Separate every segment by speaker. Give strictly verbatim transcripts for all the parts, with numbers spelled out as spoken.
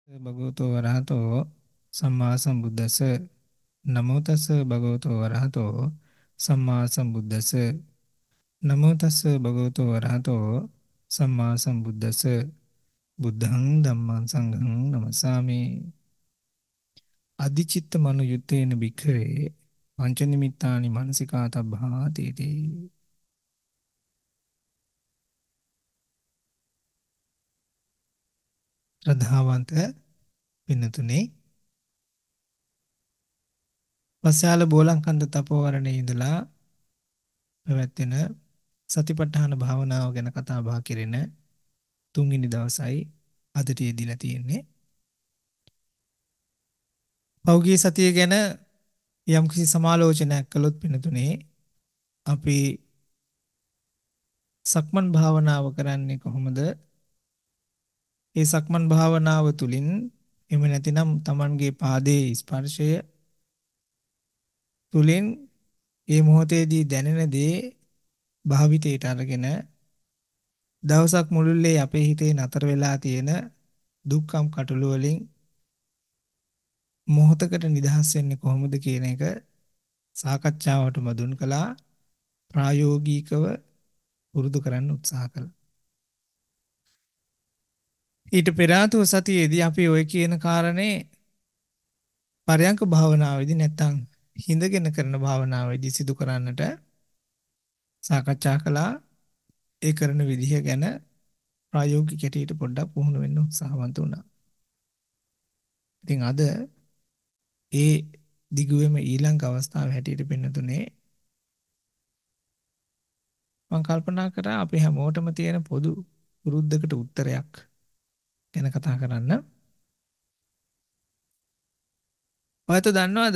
Speaker 1: භගවතෝ වරහතෝ සම්මා සම්බුද්දස්ස නමෝ තස්ස භගවතෝ වරහතෝ සම්මා සම්බුද්දස්ස නමෝ තස්ස භගවතෝ වරහතෝ සම්මා සම්බුද්දස්ස බුද්ධං ධම්මං සංඝං නමස්සාමි අදිචිත්ත මනු යුත්තේන භික්ඛවේ පංච නිමිත්තානි මනසිකාතබ්බා තීති ශ්‍රද්ධාවන්ත පින්නතුනේ වස්යාල බෝලංකන්ද තපෝවරණේ ඉඳලා පැවැත්වෙන සතිපට්ඨාන භාවනාව ගැන කතා බහ කෙරෙන තුන්වෙනි දවසයි අදට යෙදিলা තියෙන්නේ. පෞගී සතිය ගැන යම්කිසි සමාලෝචනයක් කළොත් පින්නතුනේ අපි සක්මන් භාවනාව කරන්නේ කොහොමද? ඒ සක්මන් භාවනාව තුළින් එමෙ නැතිනම් Tamanගේ පාදයේ ස්පර්ශය තුළින් ඒ මොහොතේදී දැනෙන දේ භාවිතයට අරගෙන දවසක් මුළුල්ලේ අපේ හිතේ නතර වෙලා තියෙන දුක්ඛම් කටළු වලින් මොහොතකට නිදහස් වෙන්නේ කොහොමද කියන එක සාකච්ඡාවට මදුන් කළා. ප්‍රායෝගිකව පුරුදු කරන්න උත්සාහ කළා. ඊට පෙර ආතුව සතියේදී අපි ඔය කියන කාරණේ පරයන්ක භාවනාවේදී නැත්තම් හිඳගෙන කරන භාවනාවේදී සිදු කරන්නට සාකච්ඡා කළා. ඒ කරන විදිහ ගැන ප්‍රායෝගික කැටියට පොඩ්ඩක් පුහුණු වෙන්න උත්සාහවන්ත වුණා. ඉතින් අද ඒ දිගුවේම ඊළඟ අවස්ථාව හැටියට පෙන්වතුනේ මම කල්පනා කරා අපි හැමෝටම තියෙන පොදු පුරුද්දකට උත්තරයක් ගැන කතා කරන්න. ඔයත් දන්නවද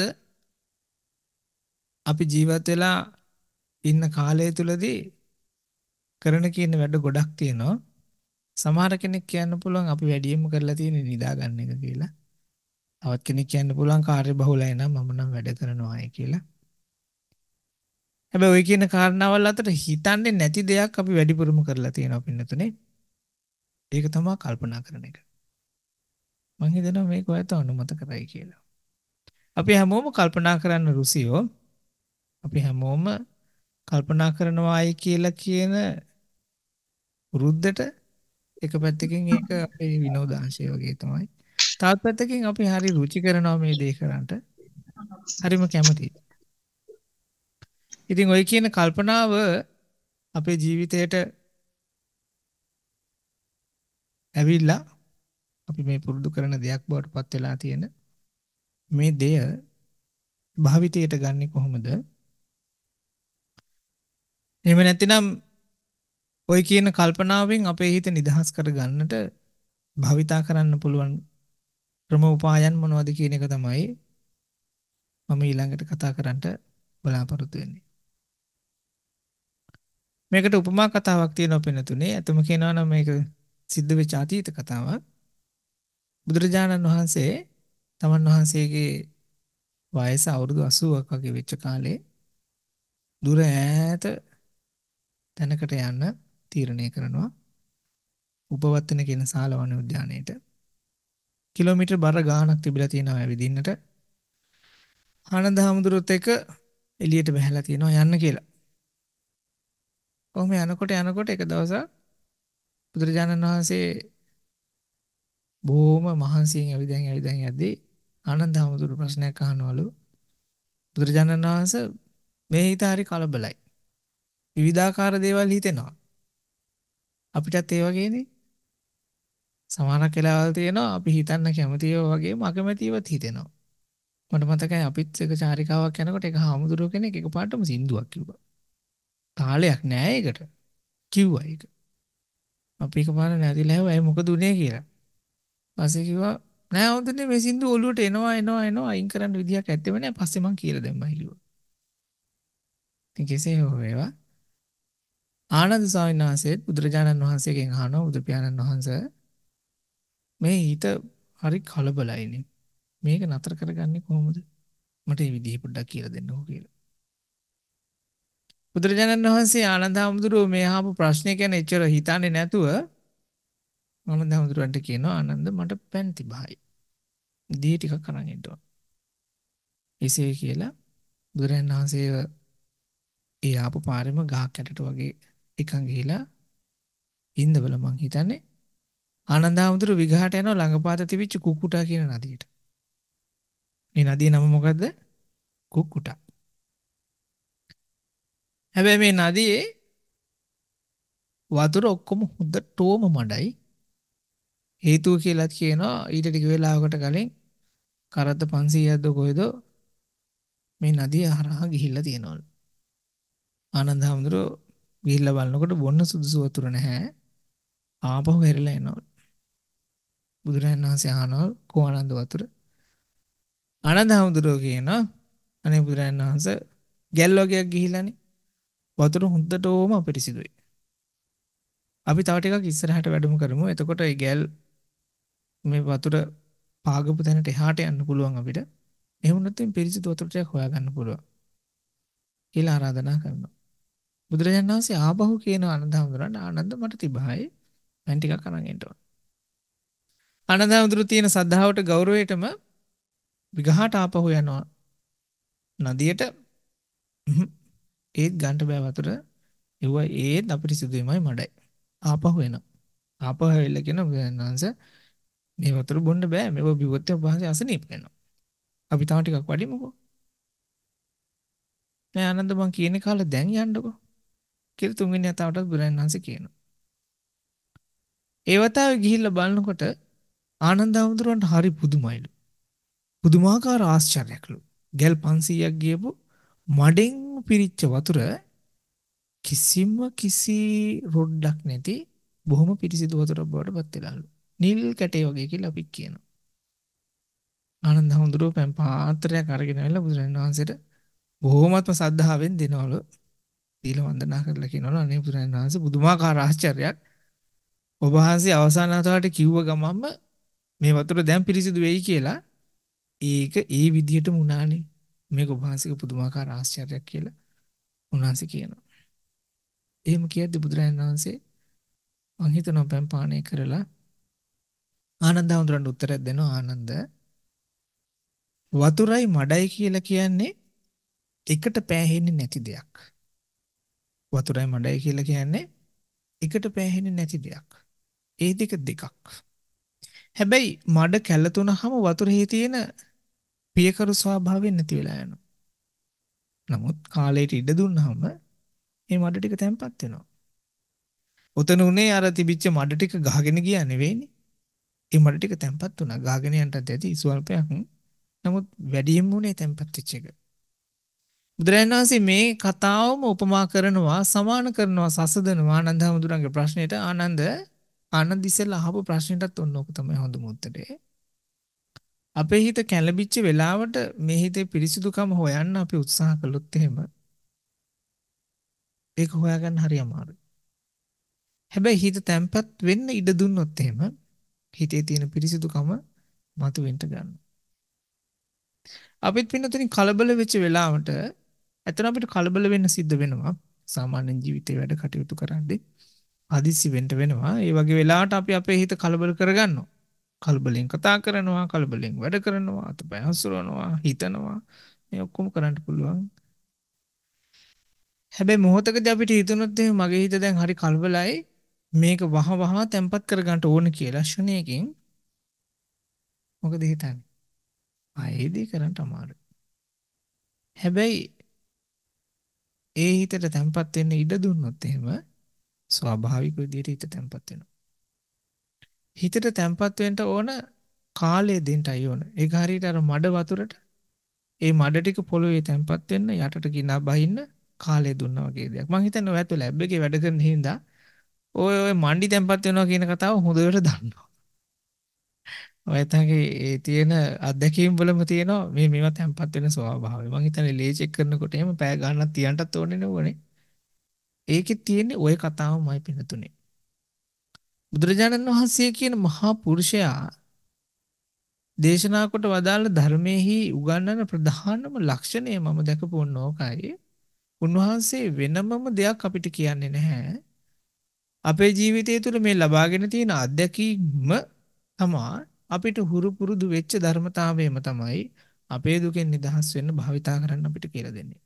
Speaker 1: අපි ජීවත් වෙලා ඉන්න කාලය තුලදී කරන කියන වැඩ ගොඩක් තියෙනවා. සමහර කෙනෙක් කියන්න පුළුවන් අපි වැඩියෙන්ම කරලා තියෙන්නේ නිදා ගන්න එක කියලා. තවත් කෙනෙක් කියන්න පුළුවන් කාර්ය බහුලයි නම් මම නම් වැඩ කරනවායි කියලා. හැබැයි ඔය කියන කාරණාවල් අතර හිතන්නේ නැති දෙයක් අපි වැඩිපුරම කරලා තියෙනවා පින්නතුනේ. ඒක තමයි කල්පනා කරන එක. මම හිතනවා මේක ඔයත් අනුමත කරයි කියලා. අපි හැමෝම කල්පනා කරන්න රුසියෝ. අපි හැමෝම කල්පනා කරනවායි කියලා කියන වෘද්ධට එක පැත්තකින් ඒක අපේ විනෝදාංශය වගේ තමයි. තවත් පැත්තකින් අපි හරි රුචි කරනවා මේ දේ කරන්නට. හරිම කැමතියි. ඉතින් ඔය කියන කල්පනාව අපේ ජීවිතයට ඇවිල්ලා අපි මේ පුරුදු කරන දෙයක් බවට පත් වෙලා තියෙන මේ දෙය භාවිතයට ගන්නේ කොහොමද? එහෙම නැතිනම් ඔය කියන කල්පනාවෙන් අපේ හිත නිදහස් කර ගන්නට භාවිතා කරන්න පුළුවන් ක්‍රම උපායන් මොනවද කියන එක තමයි මම ඊළඟට කතා කරන්නට බලාපොරොත්තු වෙන්නේ. මේකට උපමා කතාවක් තියෙනවා පින්නතුනේ. අතම කියනවා නම් මේක සිද්ධ වෙච්ච අතීත කතාවක්. බුදුරජාණන් වහන්සේ තමන් වහන්සේගේ වයස අවුරුදු අසූවක් වගේ වෙච්ච කාලේ දුර ඈත තැනකට යන්න තීරණය කරනවා. උපවත්තන කියන සාලවන උද්‍යානයේට කිලෝමීටර් බර ගාණක් තිබිලා තියෙනවා ඇවිදින්නට. ආනන්ද හැමදුරුත් එක එළියට බහැලා තියෙනවා යන්න කියලා. කොහොම යනකොට යනකොට එක දවසක් බුදුරජාණන් වහන්සේ බොහොම මහන්සියෙන් ඇවිදන් ඇවිදන් යද්දී ආනන්ද හැමදුරු ප්‍රශ්නයක් අහනවලු. බුදුරජාණන් වහන්සේ මේ හිත හරි කලබලයි. විවිධාකාර දේවල් හිතෙනවා. අපිටත් ඒ වගේනේ. සමහරක් වෙලාවල් තියෙනවා අපි හිතන්න කැමති ඒවා වගේම අකමැතිවත් හිතෙනවා. මට මතකයි අපිත් එක චාරිකාවක් යනකොට එක හාමුදුරුවෝ කෙනෙක් එකපාරටම සින්දුවක් කිව්වා. තාලයක් නෑ ඒකට. කිව්වා ඒක. අපි එකපාර නැතිලා හැව ඇයි මොකද උනේ කියලා. පස්සේ කිව්වා නෑ හොඳනේ මේ සින්දුව ඔලුවට එනවා එනවා එනවා අයින් කරන්න විදියක් ඇත්තෙම නෑ. පස්සේ මං කියලා දැම්මයි කිව්වා. ඉතින් කෙසේ හෝ වේවා ආනන්ද ස්වාමීන් වහන්සේ බුදුරජාණන් වහන්සේගෙන් අහනවා බුදු පියාණන් වහන්සේ මේ හිත හරි කලබලයිනේ. මේක නතර කරගන්නේ කොහොමද? මට මේ විදිහ පොඩ්ඩක් කියලා දෙන්නකෝ කියලා. බුදුරජාණන් වහන්සේ ආනන්ද හැමදුරුවෝ මේ අහපු ප්‍රශ්නේ ගැන එච්චර හිතන්නේ නැතුව ආනන්ද හැමතුරන්ට කියනවා ආනන්ද මට පැන් තිබහයි. දී ටිකක් අරන් එන්න ඕන. එසේ කියලා බුදුරජාණන් වහන්සේ ඒ ආපු පාරෙම ගහක් යටට වගේ එකන් ගිහිලා ඉන්දවල මං හිතන්නේ ආනන්ද හැමතුරු විගහට යනවා ළඟපාත තිබිච්ච කුකුටා කියන නදියට. මේ නදියේ නම මොකද්ද? කුකුටා. හැබැයි මේ නදියේ වතුර ඔක්කොම හොඳටම මඩයි. හේතුව කියලාත් කියනවා ඊට ටික වෙලාවකට කලින් කරත්ත පන්සීයක්ද කොහෙද මේ නදිය හරහා ගිහිල්ලා තියෙනවලු. ආනන්ද හැමතුරු ගිහිල්ලා බලනකොට බොන්න සුදුසු වතුර නැහැ. ආපහු හැරිලා එනවලු. බුදුරජාණන් වහන්සේ අහනවා කො ආනන්ද වතුර? ආනන්ද හැමතුරු කියනවා අනේ බුදුරජාණන් වහන්සේ ගැල් වගේක් ගිහිල්ලානේ. වතුර හොඳටම අපිරිසිදුයි. අපි තව ටිකක් ඉස්සරහට වැඩම කරමු. එතකොට ඒ ගැල් මේ වතුර පාගපු තැනට එහාට යන්න පුළුවන් අපිට. එහෙම නැත්නම් පිරිසිදු වතුර ටිකක් හොයාගන්න පුළුවන්. කියලා ආරාධනා කරනවා. බුදුරජාණන් වහන්සේ ආපහු කියන ආනන්ද හැමතුරන්ට ආනන්ද මට තිබහයි පැන් ටිකක් අරන් එන්න ඕන. ආනන්ද හැමතුරු තියෙන සද්ධාවට ගෞරවයටම විගහට ආපහු යනවා. නදියට ඒත් ගන්න බෑ වතුර. ඒව ඒත් අපිරිසිදුයිමයි මඩයි. ආපහු එනවා. ආපහු ඇවිල්ලා කියන බුදුරජාණන් වහන්සේ මේ වතුර බොන්න බෑ. මේව බිව්වොත් වහන්සේ අසනීප වෙනවා. අපි තව ටිකක් වඩිමුකෝ. නෑ ආනන්ද මං කියන කාලේ දැන් යන්නකෝ. කියලා තුන්වෙනි වතාවටත් බුදුරජාණන් වහන්සේ කියනවා. ඒ වතාවේ ගිහිල්ලා බලනකොට ආනන්ද හැමතුරුන්ට හරි පුදුමයිලු. පුදුමාකාර ආශ්චර්යයක්ලු. ගැල් පන්සීයක් ගියපු මඩෙන් පිරිච්ච වතුර කිසිම කිසි රොඩක් නැති බොහොම පිරිසිදු වතුරක් බවට පත් වෙලාලු. නිල් කැටේ වගේ කියලා අපි කියනවා. ආනන්ද හැමතුරු පැන් පාත්‍රයක් අරගෙන ඇවිල්ලා බුදුරජාණන් වහන්සේට බොහොමත්ම සද්ධාවෙන් දෙනවලු. දීලා වන්දනා කරලා කියනවලු අනේ බුදුරජාණන් වහන්සේ පුදුමාකාර ආශ්චර්යයක්. ඔබ වහන්සේ අවසාන වතාවට කිව්ව ගමන්ම මේ වතුර දැන් පිරිසිදු වෙයි කියලා ඒක ඒ විදිහටම වුණානේ. මේක ඔබ වහන්සේගේ පුදුමාකාර ආශ්චර්යයක් කියලා උන්වහන්සේ කියනවා. එහෙම කියද්දි බුදුරජාණන් වහන්සේ මං හිතනවා පැන් පානය කරලා ආනන්ද හැමතුරන්ට උත්තරයක් දෙනවා. ආනන්ද වතුරයි මඩයි කියලා කියන්නේ එකට පෑහෙන්නේ නැති දෙයක්. වතුරයි මඩයි කියලා කියන්නේ එකට පෑහෙන්නේ නැති දෙයක්. ඒ දෙක දෙකක්. හැබැයි මඩ කැළතුනහම වතුරේ තියෙන පියකරු ස්වභාවය නැති වෙලා යනවා. නමුත් කාලයට ඉඩ දුන්නාම මේ මඩ ටික තැම්පත් වෙනවා. උතන උනේ අර තිබිච්ච මඩ ටික ගහගෙන ගියා නෙවෙයිනේ. ඒ මඩ ටික තැම්පත් වුණා. ගහගෙන යන්නත් ඇති ස්වල්පයක්. නමුත් වැඩියෙන් උනේ තැම්පත් වෙච්ච එක. බුදුරජාණන් වහන්සේ මේ කතාවම උපමා කරනවා, සමාන කරනවා, සසදනවා ආනන්ද හැමතුරුන්ගේ ප්‍රශ්නෙට. ආනන්ද ආනන්ද ඉස්සෙල්ලා අහපු ප්‍රශ්නෙටත් ඔන්න ඕක තමයි හොඳම උත්තරේ. අපේ හිත කැළඹිච්ච වෙලාවට මේ හිතේ පිරිසිදුකම හොයන්න අපි උත්සාහ කළොත් එහෙම ඒක හොයාගන්න හරි අමාරුයි. හැබැයි හිත තැම්පත් වෙන්න ඉඩ දුන්නොත් එහෙම හිතේ තියෙන පිරිසිදුකම මතුවෙන්න ගන්නවා. අපිත් පින්නතුනි කලබල වෙච්ච වෙලාවට ඇත්තට අපිට කලබල වෙන්න සිද්ධ වෙනවා. සාමාන්‍ය ජීවිතේ වැඩ කටයුතු කරද්දී හදිස්සි වෙන්න වෙනවා. ඒ වගේ වෙලාවට අපි අපේ හිත කලබල කරගන්නවා. කලබලෙන් කතා කරනවා, කලබලෙන් වැඩ කරනවා, අතපය හසුරවනවා, හිතනවා. මේ ඔක්කොම කරන්න පුළුවන්. හැබැයි මොහොතකදී අපිට හිතුනොත් එහෙනම් මගේ හිත දැන් හරි කලබලයි. මේක වහ වහ තැම්පත් කරගන්න ඕන කියලා ශුණයකින් මොකද හිතන්නේ? ආයේදී කරන්න අමාරුයි. හැබැයි ඒ හිතට තැම්පත් වෙන්න ඉඩ දුන්නොත් එහෙම ස්වාභාවික විදිහට හිත තැම්පත් වෙනවා. හිතට තැම්පත් වෙන්න ඕන කාලය දෙන්නයි ඕන. ඒක හරියට අර මඩ වතුරට ඒ මඩ ටික පොළොවේ තැම්පත් වෙන්න යටට ගිනා බහින්න කාලය දුන්නා වගේ දෙයක්. මං හිතන්නේ ඔයත් ලැබ් එකේ වැඩ කරන හින්දා ඔය ඔය මණ්ඩි තැම්පත් වෙනවා කියන කතාව හොඳට දන්නවා. ඔයතගේ ඒ තියෙන අත්දැකීම් වලම තියෙනවා මේ මේවා තැම්පත් වෙන ස්වභාවය. මං හිතන්නේ ලේ චෙක් කරනකොට එහෙම පෑ ගන්නක් තියන්නත් ඕනේ නෙවෙයි. ඒකේ තියෙන්නේ ওই කතාවමයි පින්නතුනේ. බුදුරජාණන් වහන්සේ කියන මහා පුරුෂයා දේශනා කොට වදාළ ධර්මයේහි උගන්වන ප්‍රධානම ලක්ෂණය මම දැකපු ඕනෝකයි. උන්වහන්සේ වෙනමම දෙයක් අපිට කියන්නේ නැහැ. අපේ ජීවිතය තුළ මේ ලබාගෙන තියෙන අත්දැකීම තමා අපිට හුරු පුරුදු වෙච්ච ධර්මතාවයම තමයි අපේ දුකෙන් නිදහස් වෙන්න භාවිතා කරන්න අපිට කියලා දෙන්නේ.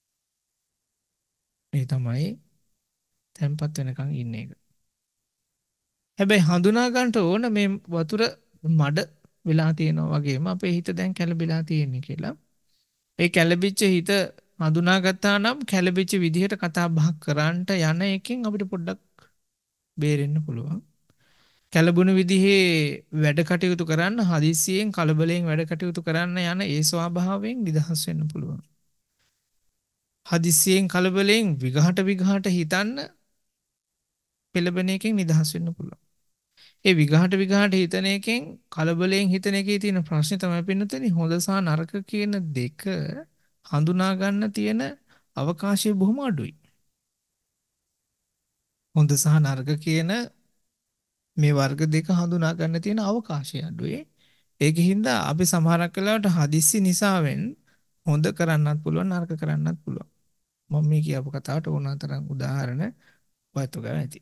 Speaker 1: ඒ තමයි තැම්පත් වෙනකන් ඉන්න එක. හැබැයි හඳුනා ගන්නට ඕන මේ වතුර මඩ වෙලා තියෙනවා වගේම අපේ හිත දැන් කැළඹිලා තියෙන්නේ කියලා. ඒ කැළඹිච්ච හිත හඳුනාගත්තා නම් කැළඹිච්ච විදිහට කතා බහක් කරන්නට යන එකෙන් අපිට පොඩ්ඩක් බේරෙන්න පුළුවන්. කැළඹුණු විදිහේ වැඩ කටයුතු කරන්න හදිස්සියෙන් කලබලයෙන් වැඩ කටයුතු කරන්න යන ඒ ස්වභාවයෙන් නිදහස් වෙන්න පුළුවන්. හදිස්සියෙන් කලබලයෙන් විගහට විගහට හිතන්න පෙළඹෙන එකෙන් නිදහස් වෙන්න පුළුවන්. ඒ විගහට විගහට හිතන එකෙන් කලබලයෙන් හිතන එකේ තියෙන ප්‍රශ්නේ තමයි පින්නතේ හොඳ සහ නරක කියන දෙක හඳුනා ගන්න තියෙන අවකාශය බොහොම අඩුයි. හොඳ සහ නරක කියන මේ වර්ග දෙක හඳුනා ගන්න තියෙන අවකාශය අඩුයි. ඒකින්ද අපි සමහරක් වෙලාවට හදිස්සි නිසාවෙන් හොඳ කරන්නත් පුළුවන් නරක කරන්නත් පුළුවන්. මම මේ කියපු කතාවට ඕන තරම් උදාහරණ වතු ගන්න ඇති.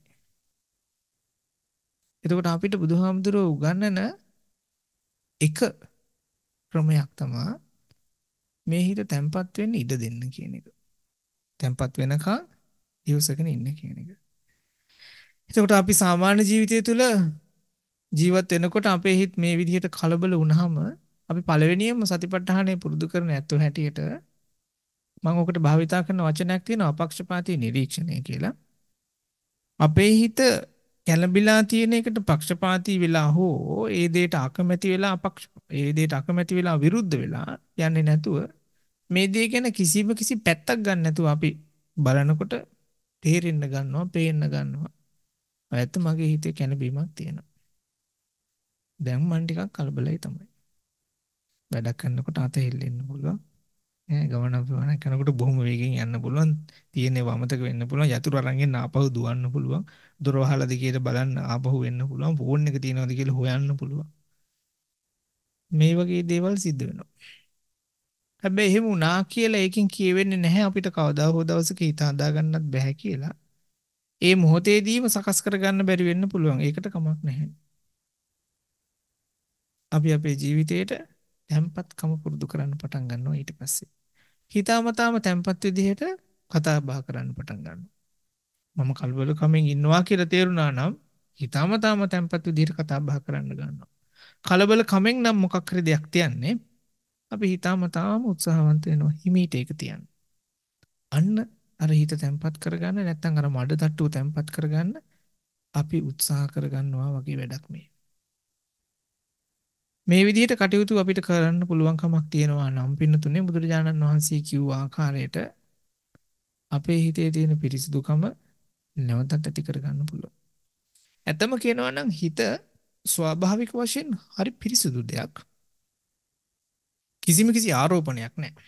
Speaker 1: එතකොට අපිට බුදුහාමුදුරුවෝ උගන්වන එක ක්‍රමයක් තමයි මේ හිත තැම්පත් වෙන්න ඉඩ දෙන්න කියන එක. තැම්පත් වෙනකන් ඉවසගෙන ඉන්න කියන එක. එතකොට අපි සාමාන්‍ය ජීවිතය තුළ ජීවත් වෙනකොට අපේ හිත මේ විදිහට කලබල වුණාම අපි පළවෙනියෙන්ම සතිපට්ඨානය පුරුදු කරන ඇත්තෝ හැටියට මම ඔකට භාවිතා කරන වචනයක් තියෙනවා අපක්ෂපාතී නිරීක්ෂණය කියලා. අපේ හිත කැළඹිලා තියෙන එකට පක්ෂපාතී වෙලා හෝ ඒ දෙයට අකමැති වෙලා අපක්ෂ ඒ දෙයට අකමැති වෙලා විරුද්ධ වෙලා යන්නේ නැතුව මේ දේ ගැන කිසිම කිසි පැත්තක් ගන්න නැතුව අපි බලනකොට තේරෙන්න ගන්නවා, පේන්න ගන්නවා. ඇත්ත මගේ හිතේ කැළඹීමක් තියෙනවා. දැන් මන් ටිකක් කලබලයි තමයි. වැඩක් කරනකොට අත හෙල්ලෙන්න පුළුවන්. ඈ ගමන ගමන කරනකොට බොහොම වේගෙන් යන්න පුළුවන්. තියෙන්නේ වමතක වෙන්න පුළුවන්. යතුරු අරන් ආපහු දුවන්න පුළුවන්. දොර වහලාද කියලා බලන්න ආපහු වෙන්න පුළුවන්. ෆෝන් එක තියෙනවද කියලා හොයන්න පුළුවන්. මේ වගේ දේවල් සිද්ධ වෙනවා. හැබැයි එහෙම වුණා කියලා ඒකෙන් කියවෙන්නේ නැහැ අපිට කවදා හෝ දවසක හිත හදා ගන්නත් බෑ කියලා. ඒ මොහොතේදීම සකස් කරගන්න බැරි වෙන්න පුළුවන්. ඒකට කමක් නැහැ. අපි අපේ ජීවිතේට තැම්පත්කම පුරුදු කරන්න පටන් ගන්නවා ඊට පස්සේ. හිතාමතාම තැම්පත් විදිහට කතා බහ කරන්න පටන් ගන්නවා. මම කලබල කමින් ඉන්නවා කියලා තේරුණා නම් හිතාමතාම තැම්පත් විදිහට කතා බහ කරන්න ගන්නවා. කලබල කමෙන් නම් මොකක් හරි දෙයක් තියන්නේ අපි හිතාමතාම උත්සාහවන්ත වෙනවා හිමීට ඒක තියන්න. අන්න අර හිත තැම්පත් කරගන්න නැත්නම් අර මඩ තට්ටුව තැම්පත් කරගන්න අපි උත්සාහ කරගන්නවා වගේ වැඩක් මේ. මේ විදිහට කටයුතු අපිට කරන්න පුළුවන්කමක් තියෙනවා නම් පින්නතුනේ බුදුරජාණන් වහන්සේ කිව්ව ආකාරයට අපේ හිතේ තියෙන පිරිසිදුකම නැවතත් ඇති කරගන්න පුළුවන්. ඇත්තම කියනවා නම් හිත ස්වාභාවික වශයෙන් හරි පිරිසිදු දෙයක්. කිසිම කිසි ආරෝපණයක් නැහැ.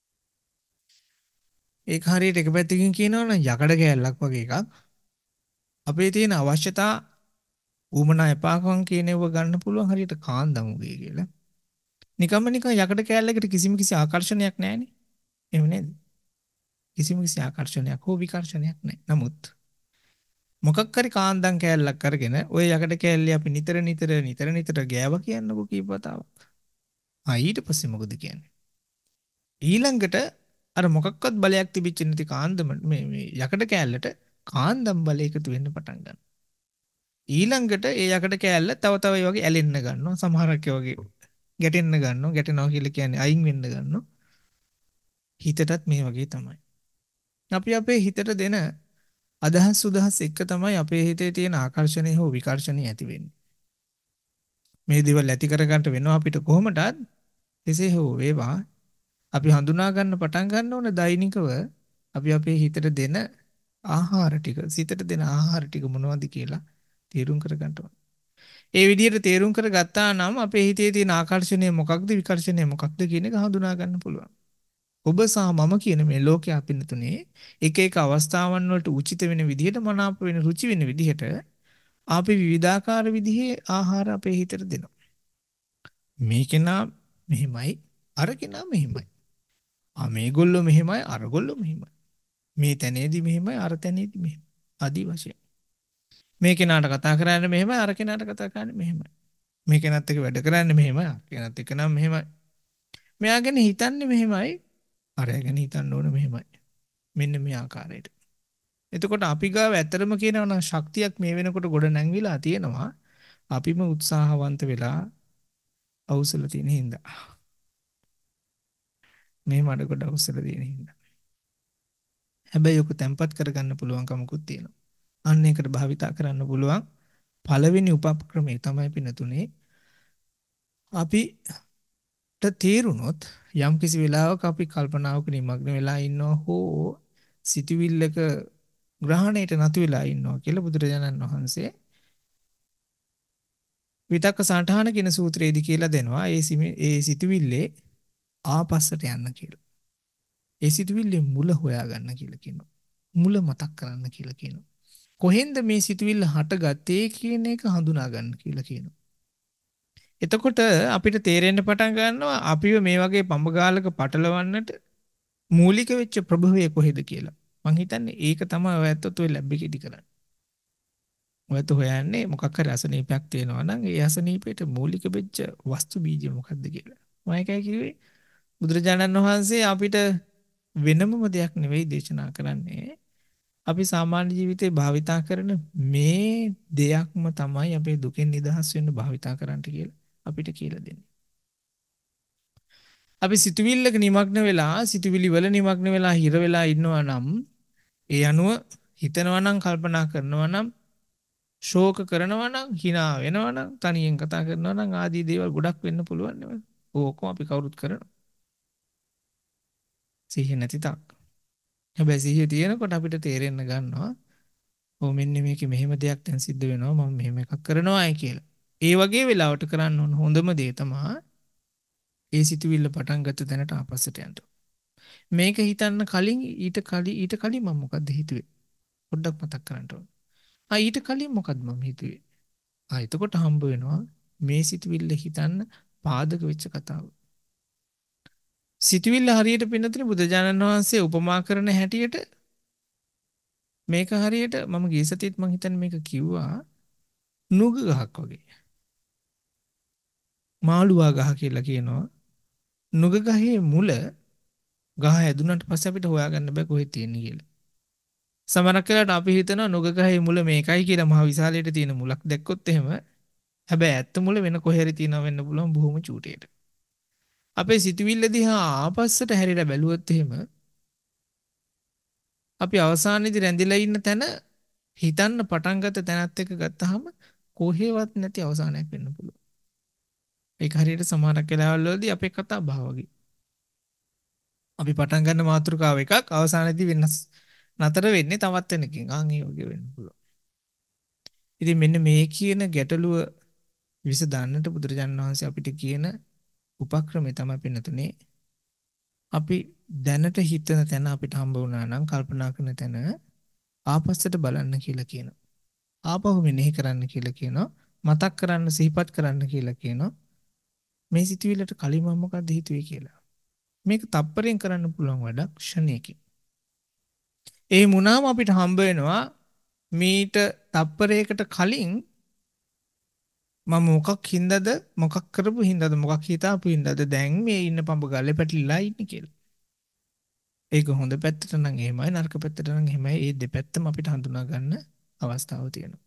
Speaker 1: ඒක හරියට එක පැත්තකින් කියනවා නම් යකඩ කෑල්ලක් වගේ එකක්. අපේ තියෙන අවශ්‍යතා ඌමනා එපාකම් කියනව ගන්න පුළුවන් හරියට කාන්දම් උගේ කියලා. නිකම්ම නිකන් යකඩ කෑල්ලකට කිසිම කිසි ආකර්ෂණයක් නැහැනේ. එහෙම නේද? කිසිම කිසි ආකර්ෂණයක් හෝ විකර්ෂණයක් නැහැ. නමුත් මොකක් හරි කාන්දම් කෑල්ලක් අරගෙන ওই යකඩ කෑල්ලේ අපි නිතර නිතර නිතර නිතර ගෑව කියන්නකෝ කීපතාවක්. ආ ඊට පස්සේ මොකද කියන්නේ? ඊළඟට අර මොකක්වත් බලයක් තිබිච්ච නැති කාන්දම මේ මේ යකඩ කෑල්ලට කාන්දම් බලය එකතු වෙන්න පටන් ගන්නවා. ඊළඟට ඒ යකඩ කෑල්ල තව තව ඒ වගේ ඇලෙන්න ගන්නවා. සමහරක් ඒ වගේ ගැටෙන්න ගන්නවා. ගැටෙනවා කියලා කියන්නේ අයින් වෙන්න ගන්නවා. හිතටත් මේ වගේ තමයි. අපි අපේ හිතට දෙන අදහස් සුදහස් එක්ක තමයි අපේ හිතේ තියෙන ආකර්ෂණය හෝ විකර්ෂණය ඇති වෙන්නේ. මේ දේවල් ඇති කරගන්න වෙනවා අපිට කොහොමදත් එසේ හෝ වේවා අපි හඳුනා ගන්න පටන් ගන්න ඕන දෛනිකව අපි අපේ හිතට දෙන ආහාර ටික සිතට දෙන ආහාර ටික මොනවද කියලා තේරුම් කරගන්න ඕන. ඒ විදිහට තේරුම් කරගත්තා නම් අපේ හිතේ තියෙන ආකර්ෂණය මොකක්ද විකර්ෂණය මොකක්ද කියන එක හඳුනා ගන්න පුළුවන්. ඔබ සහ මම කියන මේ ලෝකයේ අපිනතුනේ එක එක අවස්ථාවන් වලට උචිත වෙන විදිහට මනාප වෙන රුචි වෙන විදිහට අපි විවිධාකාර විදිහේ ආහාර අපේ හිතට දෙනවා. මේකෙනා මෙහිමයි අරකෙනා මෙහිමයි. ආ මේගොල්ලෝ මෙහිමයි අරගොල්ලෝ මෙහිමයි. මේ තැනේදී මෙහිමයි අර තැනේදී මෙහිමයි. ආදි වශයෙන්. මේ කෙනාට කතා කරන්නේ මෙහෙමයි අර කෙනාට කතා කරන්නේ මෙහෙමයි. මේ කෙනත් එක්ක වැඩ කරන්නේ මෙහෙමයි අර කෙනත් එක්ක නම් මෙහෙමයි. මෙයා ගැන හිතන්නේ මෙහෙමයි අරයා ගැන හිතන්න ඕන මෙහෙමයි. මෙන්න මේ ආකාරයට. එතකොට අපි ගාව ඇත්තරම කියනවා නම් ශක්තියක් මේ වෙනකොට ගොඩ නැංවිලා තියෙනවා. අපිම උත්සාහවන්ත වෙලා අවසල තියෙන හින්දා. මේ මඩ කොට අවසල තියෙන හින්දා. හැබැයි ඔක තැම්පත් කරගන්න පුළුවන්කමකුත් තියෙනවා. අන්න ඒකට භාවිතා කරන්න පුළුවන් පළවෙනි උපක්‍රමය තමයි පින්නතුනේ අපිට තේරුණොත් යම් කිසි වෙලාවක අපි කල්පනාවක නිමග්න වෙලා ඉන්නවා හෝ සිතුවිල්ලක ග්‍රහණයට නතු වෙලා ඉන්නවා කියලා බුදුරජාණන් වහන්සේ විතක්ක සටහන කියන සූත්‍රයේදී කියලා දෙනවා ඒ ඒ සිතුවිල්ලේ ආපස්සට යන්න කියලා. ඒ සිතුවිල්ලේ මුල හොයාගන්න කියලා කියනවා. මුල මතක් කරන්න කියලා කියනවා. කොහෙන්ද මේ සිතුවිල්ල හටගත්තේ කියන එක හඳුනා ගන්න කියලා කියනවා. එතකොට අපිට තේරෙන්න පටන් ගන්නවා අපිව මේ වගේ පඹගාලක පටලවන්නට මූලික වෙච්ච ප්‍රභවය කොහෙද කියලා. මං හිතන්නේ ඒක තමයි ඔය ඇත්තත් ඔය ලැබ් එකේදී කරන්නේ. ඔයත් හොයන්නේ මොකක් හරි අසනීපයක් තියෙනවා නම් ඒ අසනීපයට මූලික වෙච්ච වස්තු බීජය මොකක්ද කියලා. මම ඒකයි කිව්වේ බුදුරජාණන් වහන්සේ අපිට වෙනමම දෙයක් නෙවෙයි දේශනා කරන්නේ. අපි සාමාන්‍ය ජීවිතේ භාවිතා කරන මේ දෙයක්ම තමයි අපේ දුකෙන් නිදහස් වෙන්න භාවිතා කරන්න කියලා අපිට කියලා දෙන්නේ. අපි සිතුවිල්ලක නිමග්න වෙලා සිතුවිලි වල නිමග්න වෙලා හිර වෙලා ඉන්නවා නම් ඒ අනුව හිතනවා නම් කල්පනා කරනවා නම් ශෝක කරනවා නම් hina වෙනවා නම් තනියෙන් කතා කරනවා නම් ආදී දේවල් ගොඩක් වෙන්න පුළුවන් නේ. ඕකම අපි කවුරුත් කරනවා. සිහිය නැති තාක්. හැබැයි සිහිය තියෙනකොට අපිට තේරෙන්න ගන්නවා ඔව් මෙන්න මේකේ මෙහෙම දෙයක් දැන් සිද්ධ වෙනවා මම මෙහෙම එකක් කරනවායි කියලා. ඒ වගේ වෙලාවට කරන්න ඕන හොඳම දේ තමයි ඒ සිතුවිල්ල පටන් ගත්ත තැනට ආපස්සට යන්න. මේක හිතන්න කලින් ඊට කලින් ඊට කලින් මම මොකද්ද හිතුවේ? පොඩ්ඩක් මතක් කරන්න ඕන. ආ ඊට කලින් මොකද්ද මම හිතුවේ? ආ එතකොට හම්බ වෙනවා මේ සිතුවිල්ල හිතන්න පාදක වෙච්ච කතාව. සිතුවිල්ල හරියට පින්නතුනේ බුදුජානන් වහන්සේ උපමා කරන හැටියට මේක හරියට මම ගිය සතියේත් මම හිතන්නේ මේක කිව්වා නුග ගහක් වගේ. මාළුවා ගහ කියලා කියනවා. නුග ගහේ මුල ගහ හැදුනට පස්සේ අපිට හොයාගන්න බෑ කොහෙද තියෙන්නේ කියලා. සමහරක් වෙලාවට අපි හිතනවා නුග ගහේ මුල මේකයි කියලා මහ විශාලයට තියෙන මුලක් දැක්කොත් එහෙම හැබැයි ඇත්ත මුල වෙන කොහේ හරි තියෙනවා වෙන්න පුළුවන් බොහොම චූටියට. අපේ සිතුවිල්ල දිහා ආපස්සට හැරිලා බැලුවොත් එහෙම අපි අවසානයේදී රැඳිලා ඉන්න තැන හිතන්න පටන් ගත්ත තැනත් එක්ක ගත්තාම කොහෙවත් නැති අවසානයක් වෙන්න පුළුවන්. ඒක හරියට සමහරක් වෙලාවල් වලදී අපේ කතා බහ වගේ. අපි පටන් ගන්න මාතෘකාව එකක් අවසානයේදී වෙනස් නතර වෙන්නේ තවත් වෙනකින්. ආන් ඒ වගේ වෙන්න පුළුවන්. ඉතින් මෙන්න මේ කියන ගැටලුව විසඳන්නට බුදුරජාණන් වහන්සේ අපිට කියන උපක්‍රමය තමයි පින්නතුනේ අපි දැනට හිතන තැන අපිට හම්බ වුණා නම් කල්පනා කරන තැන ආපස්සට බලන්න කියලා කියනවා. ආපහු මෙනෙහි කරන්න කියලා කියනවා. මතක් කරන්න සිහිපත් කරන්න කියලා කියනවා. මේ සිතුවිල්ලට කලින් මම මොකද්ද හිතුවේ කියලා. මේක තප්පරෙන් කරන්න පුළුවන් වැඩක් ක්ෂණයකින්. ඒ මුණාම අපිට හම්බ වෙනවා මීට තප්පරයකට කලින් මම මොකක් හින්දාද මොකක් කරපු හින්දාද මොකක් හිතාපු හින්දාද දැන් මේ ඉන්න පඹ ගල්ලේ පැටලිලා ඉන්නේ කියලා. ඒක හොඳ පැත්තට නම් එහෙමයි නරක පැත්තට නම් එහෙමයි. ඒ දෙපැත්තම අපිට හඳුනා ගන්න අවස්ථාව තියෙනවා.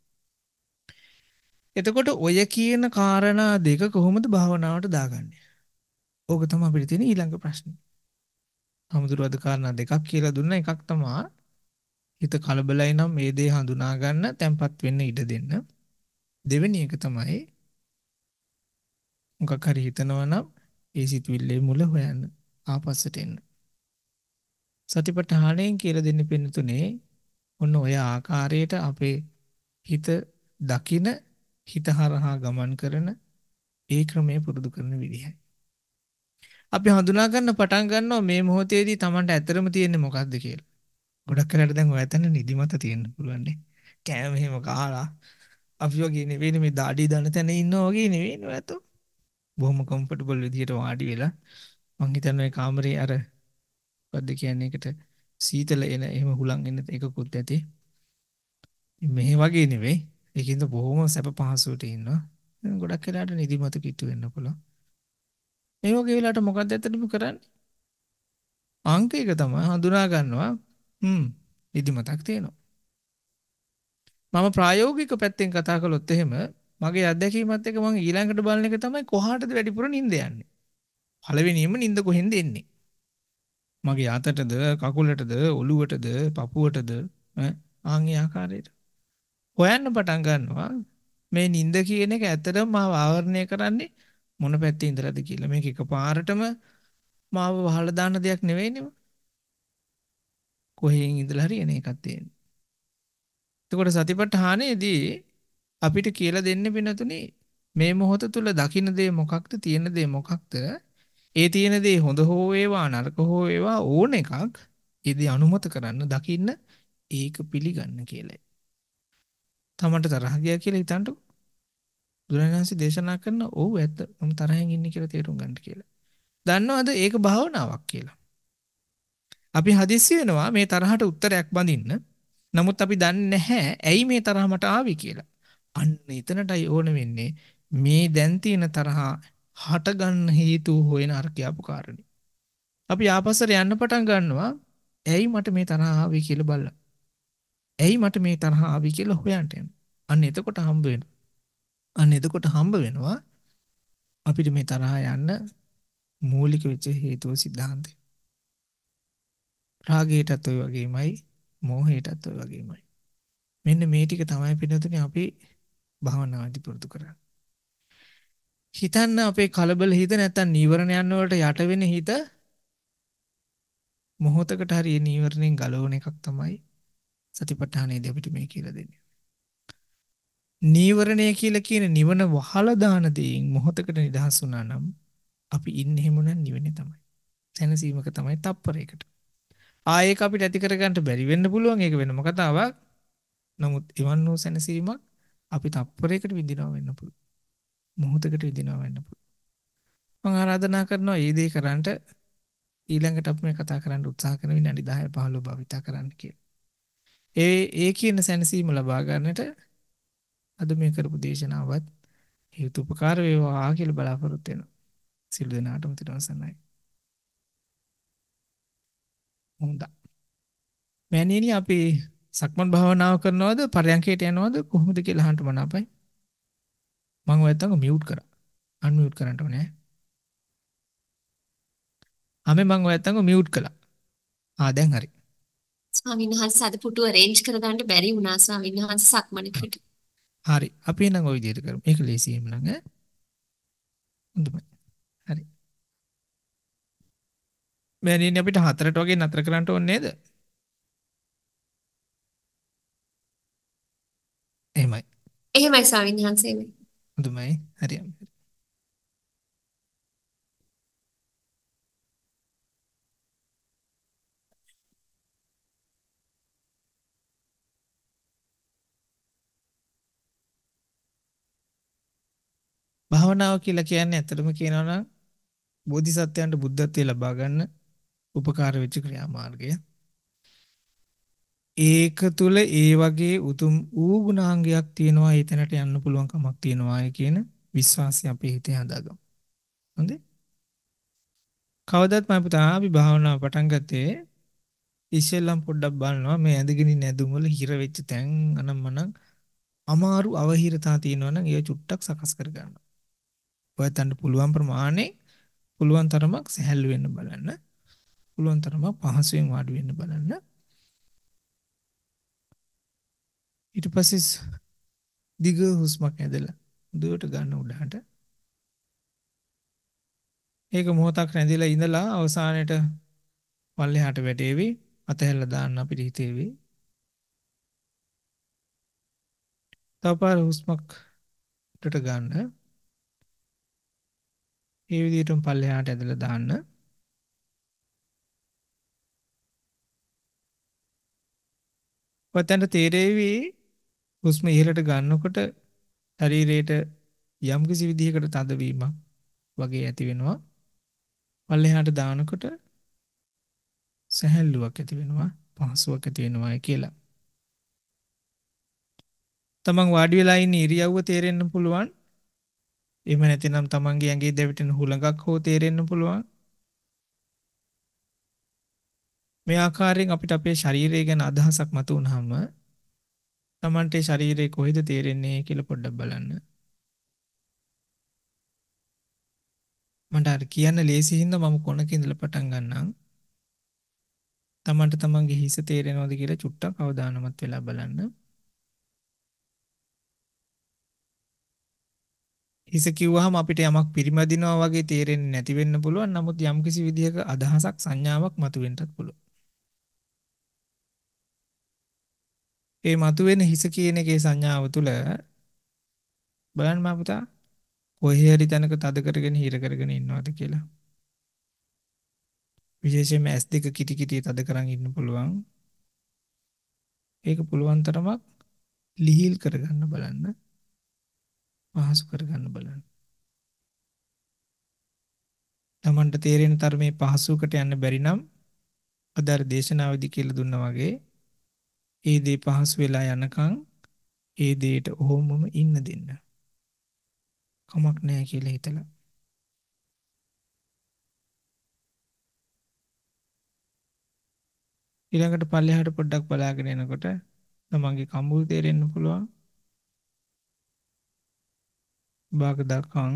Speaker 1: එතකොට ඔය කියන කාරණා දෙක කොහොමද භාවනාවට දාගන්නේ? ඕක තමයි අපිට තියෙන ඊළඟ ප්‍රශ්නේ. හමුදුරුවද කාරණා දෙකක් කියලා දුන්න එකක් තමයි හිත කලබලයි නම් මේ දේ හඳුනා ගන්න තැම්පත් වෙන්න ඉඩ දෙන්න. දෙවෙනි එක තමයි මොකක් හරි හිතනවා නම් ඒ සිතුවිල්ලේ මුල හොයන්න ආපස්සට එන්න. සතිපට්ඨානයෙන් කියලා දෙන්න පින්නතුනේ ඔන්න ඔය ආකාරයට අපේ හිත දකින හිත හරහා ගමන් කරන ඒ ක්‍රමය පුරුදු කරන විදිහයි. අපි හඳුනා ගන්න පටන් ගන්නවා මේ මොහොතේදී Tamanට ඇතරම තියෙන්නේ මොකක්ද කියලා. ගොඩක් වෙලාවට දැන් ඔය ඇතන නිදිමත තියෙන්න පුළුවන් නේ. කෑම එහෙම කාලා අපි වගේ නෙවෙයි මේ දාඩි දාන තැන ඉන්නවා වගේ නෙවෙයි නේද? බොහොම කම්ෆර්ටබල් විදියට වාඩි වෙලා මං හිතන්නේ කාමරේ අර මොකද්ද කියන්නේ ඒකට සීතල එන එහෙම හුලං එන එකකුත් ඇති. මෙහෙ වගේ නෙවෙයි. ඒකින්ද බොහොම සැප පහසුවට ඉන්නවා. ගොඩක් වෙලාට නිදිමත කිට්ටු වෙන්න පුළුවන්. මේ වගේ වෙලාවට මොකක්ද ඇත්තටම කරන්නේ? අංක එක තමයි හඳුනා ගන්නවා හ්ම් නිදිමතක් තියෙනවා. මම ප්‍රායෝගික පැත්තෙන් කතා කළොත් එහෙම මගේ අත්දැකීමත් එක්ක මම ඊළඟට බලන එක තමයි කොහාටද වැඩිපුර නිින්ද යන්නේ. පළවෙනියෙන්ම නිින්ද කොහෙන්ද එන්නේ? මගේ අතටද කකුලටද ඔළුවටද පපුවටද ඈ ආන් ඒ ආකාරයට හොයන්න පටන් ගන්නවා මේ නිින්ද කියන එක ඇත්තටම මාව ආවරණය කරන්නේ මොන පැත්තේ ඉඳලාද කියලා. මේක එකපාරටම මාව වහලා දාන දෙයක් නෙවෙයිනේ. කොහෙන් ඉඳලා හරි එන එකක් තියෙන්නේ. එතකොට සතිපට්ඨානයේදී අපිට කියලා දෙන්නේ පිනතුනේ මේ මොහොත තුල දකින්න දේ මොකක්ද තියෙන දේ මොකක්ද ඒ තියෙන දේ හොඳ හෝ වේවා නරක හෝ වේවා ඕන එකක් ඒ දේ අනුමත කරන්න දකින්න ඒක පිළිගන්න කියලයි. තමන්ට තරහ ගියා කියලා හිතන්නකො. බුදුරජාණන්සේ දේශනා කරන ඔව් ඇත්ත මම තරහෙන් ඉන්නේ කියලා තේරුම් ගන්න කියලා. දන්නවද ඒක භාවනාවක් කියලා? අපි හදිස්සි වෙනවා මේ තරහට උත්තරයක් බඳින්න. නමුත් අපි දන්නේ නැහැ ඇයි මේ තරහ මට ආවේ කියලා. අන්න එතනටයි ඕන වෙන්නේ මේ දැන් තියෙන තරහ හට ගන්න හේතු හොයන අර කියපු කාරණේ. අපි ආපස්සට යන්න පටන් ගන්නවා ඇයි මට මේ තරහ ආවේ කියලා බලන්න. ඇයි මට මේ තරහ ආවේ කියලා හොයන්න යන්න. අන්න එතකොට හම්බ වෙනවා. අන්න එතකොට හම්බ වෙනවා අපිට මේ තරහ යන්න මූලික වෙච්ච හේතුව සිද්ධාන්තය. රාගයටත් ඔය වගේමයි මෝහයටත් ඔය වගේමයි. මෙන්න මේ ටික තමයි පිටුතුනේ අපි භාවනාවේදී පුරුදු කරන්නේ. හිතන්න අපේ කලබල හිත නැත්තම් නීවරණයන් වලට යට වෙන හිත මොහොතකට හරි ඒ නීවරණෙන් ගලවන එකක් තමයි සතිපට්ඨානයේදී අපිට මේ කියලා දෙන්නේ. නීවරණය කියලා කියන නිවන වහලා දාන දෙයින් මොහොතකට නිදහස් වුණා නම් අපි ඉන්නේ හැමෝනම් නිවනේ තමයි. සැනසීමක තමයි තප්පරයකට. ආයෙක අපිට ඇති කරගන්න බැරි වෙන්න පුළුවන් ඒක වෙනම කතාවක්. නමුත් එවන් වූ සැනසීමක් අපි තප්පරයකට විඳිනවා වෙන්න පුළුවන්. මොහොතකට විඳිනවා වෙන්න පුළුවන්. මම ආරාධනා කරනවා මේ දේ කරන්නට ඊළඟට අපි මේ කතා කරන්න උත්සාහ කරන විනාඩි දහය පහළොව භාවිතා කරන්න කියලා. ඒ ඒ කියන සැනසීම ලබා ගන්නට අද මේ කරපු දේශනාවත් හේතු උපකාර වේවා කියලා බලාපොරොත්තු වෙනවා. සිල් දනාටම තිරසන්නයි. හොඳයි. මෑණියනි අපි සක්මන් භාවනාව කරනවද පරයන්කයට යනවද කොහොමද කියලා අහන්න මනාපයි. මම ඔයත්තම මියුට් කරා. අන්මියුට් කරන්න ඕනේ. ආමේ මම ඔයත්තම මියුට් කළා. ආ දැන් හරි.
Speaker 2: ස්වාමීන් වහන්සේ අද පුටුව arrange කරගන්න බැරි වුණා ස්වාමීන් වහන්සේ සක්මනේකට.
Speaker 1: හරි. අපි එහෙනම් ওই විදිහට කරමු. මේක ලේසියෙම නම් ඈ. හොඳයි. හරි. මෑණියනි අපිට හතරට වගේ නතර කරන්න ඕනේ නේද? එහෙමයි.
Speaker 2: එහෙමයි ස්වාමීන් වහන්සේ.
Speaker 1: හොඳයි. හරි. භාවනාව කියලා කියන්නේ ඇත්තටම කියනවා නම් බෝධිසත්වයන්ට බුද්ධත්වයේ ලබා ගන්න උපකාර වෙච්ච ක්‍රියාමාර්ගය. ඒක තුල ඒ වගේ උතුම් ඌ ගුණාංගයක් තියෙනවා එතනට යන්න පුළුවන් කමක් තියෙනවා කියන විශ්වාසය අපේ හිතේ හදාගමු. හොඳේ? කවදාත් මම පුතා අපි භාවනාව පටන් ගත්තේ ඉස්සෙල්ලම් පොඩ්ඩක් බලනවා මේ ඇඳගෙන ඉන්න ඇඳුම් වල හිර වෙච්ච තැන් අනම්මනම් අමාරු අවහිරතා තියෙනවා නම් ඒ චුට්ටක් සකස් කර ගන්නවා. ඔයයන්ට පුළුවන් ප්‍රමාණය පුළුවන් තරමක් සැහැල්ලු වෙන්න බලන්න. පුළුවන් තරමක් පහසුවෙන් වාඩි වෙන්න බලන්න. ඊට පස්සේ දිග හුස්මක් ඇදලා දුවට ගන්න උඩහට. ඒක මොහොතක් රැඳිලා ඉඳලා අවසානයේට පල්ලෙහාට වැටේවි. අතහැරලා දාන්න අපිට හිතේවි. තවපාර හුස්මක් උඩට ගන්න. ඒ විදිහටම පල්ලෙහාට ඇදලා දාන්න. ඔතෙන්ට තේරෙවි හුස්ම ඉහළට ගන්නකොට ශරීරයට යම්කිසි විදිහකට තදවීමක් වගේ ඇති වෙනවා. පල්ලෙහාට දානකොට සැහැල්ලුවක් ඇති වෙනවා, පහසුවක් ඇති වෙනවා කියලා. තමන් වාඩි වෙලා ඉන්න ඉරියව්ව තේරෙන්න පුළුවන්. එහෙම නැතිනම් තමන්ගේ ඇඟේ දැවිටෙන හුලඟක් හෝ තේරෙන්න පුළුවන්. මේ ආකාරයෙන් අපිට අපේ ශරීරය ගැන අදහසක් මතුවනහම තමන්ට ශරීරය කොහෙද තේරෙන්නේ කියලා පොඩ්ඩක් බලන්න. මට අර කියන්න ලේසි හින්දා මම කොනක ඉඳලා පටන් ගන්නම්. තමන්ට තමන්ගේ හිස තේරෙනවද කියලා චුට්ටක් අවධානමත් වෙලා බලන්න. හිස කිව්වහම අපිට යමක් පිරිමදිනවා වගේ තේරෙන්නේ නැති වෙන්න පුළුවන්. නමුත් යම්කිසි විදිහක අදහසක් සංඥාවක් මතුවෙන්නත් පුළුවන්. ඒ මතුවෙන හිස කියන එකේ සංඥාව තුළ බලන්න මා පුතා කොහේ හරි තැනක තද කරගෙන හිර කරගෙන ඉන්නවද කියලා. විශේෂයෙන්ම ඇස් දෙක කිටි කිටි තද කරන් ඉන්න පුළුවන්. ඒක පුළුවන් තරමක් ලිහිල් කරගන්න බලන්න. පහසු කරගන්න බලන්න. තමන්ට තේරෙන තරමේ පහසුවකට යන්න බැරි නම් අද අර දේශනාවේදී කියලා දුන්නා වගේ ඒ දේ පහසු වෙලා යනකම් ඒ දේට ඔහොමම ඉන්න දෙන්න. කමක් නැහැ කියලා හිතලා. ඊළඟට පල්ලෙහාට පොඩ්ඩක් බලාගෙන එනකොට තමන්ගේ කම්බුල් තේරෙන්න පුළුවන්. බාග දකන්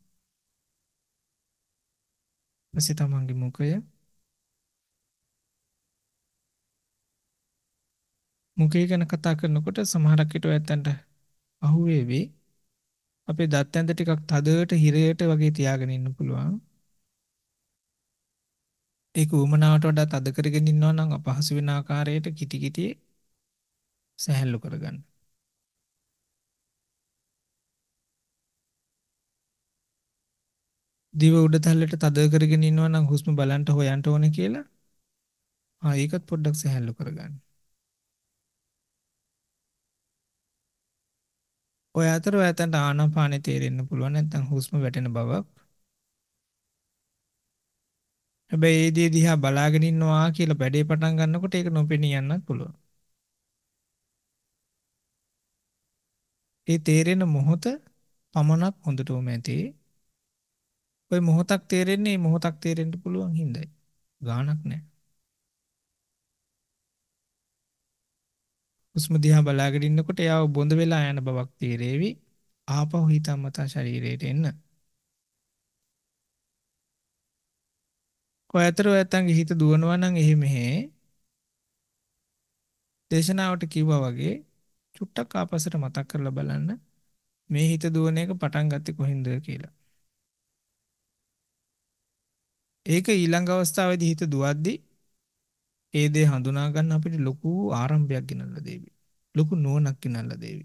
Speaker 1: පස්සේ තමන්ගේ මුඛය මුඛය ගැන කතා කරනකොට සමහරක් විට ඔයයන්ට අහුවේවි අපේ දත් ඇඳ ටිකක් තදට හිරයට වගේ තියාගෙන ඉන්න පුළුවන්. ඒක උමනාවට වඩා තද කරගෙන ඉන්නවා නම් අපහසු වෙන ආකාරයට කිටි කිටි සැහැල්ලු කරගන්න. දිව උඩ තල්ලට තද කරගෙන ඉන්නවා නම් හුස්ම බලන්න හොයන්න ඕනේ කියලා. ආ ඒකත් පොඩ්ඩක් සැහැල්ලු කරගන්න. ඔය අතර ඔයයන්ට ආනාපානෙ තේරෙන්න පුළුවන් නැත්නම් හුස්ම වැටෙන බවක්. හැබැයි ඒ දේ දිහා බලාගෙන ඉන්නවා කියලා බැඩේ පටන් ගන්නකොට ඒක නොපෙනී යන්නත් පුළුවන්. ඒ තේරෙන මොහොත පමණක් හොඳටම ඇති. ඔය මොහොතක් තේරෙන්නේ මොහොතක් තේරෙන්න පුළුවන් හින්දායි. ගාණක් නැහැ. හුස්ම දිහා බලාගෙන ඉන්නකොට එයාව බොඳ වෙලා යන බවක් තේරෙවි. ආපහු හිතමතා ශරීරයට එන්න. ඔය අතර ඔයයන්ගේ හිත දුවනවා නම් එහෙ මෙහෙ දේශනාවට කිව්වා වගේ චුට්ටක් ආපස්සට මතක් කරලා බලන්න මේ හිත දුවන එක පටන් ගත්තේ කොහින්ද කියලා. ඒක ඊළඟ අවස්ථාවේදී හිත දුවද්දී ඒ දේ හඳුනා ගන්න අපිට ලොකු ආරම්භයක් ගෙනල්ලා දෙවි. ලොකු නුවණක් ගෙනල්ලා දෙවි.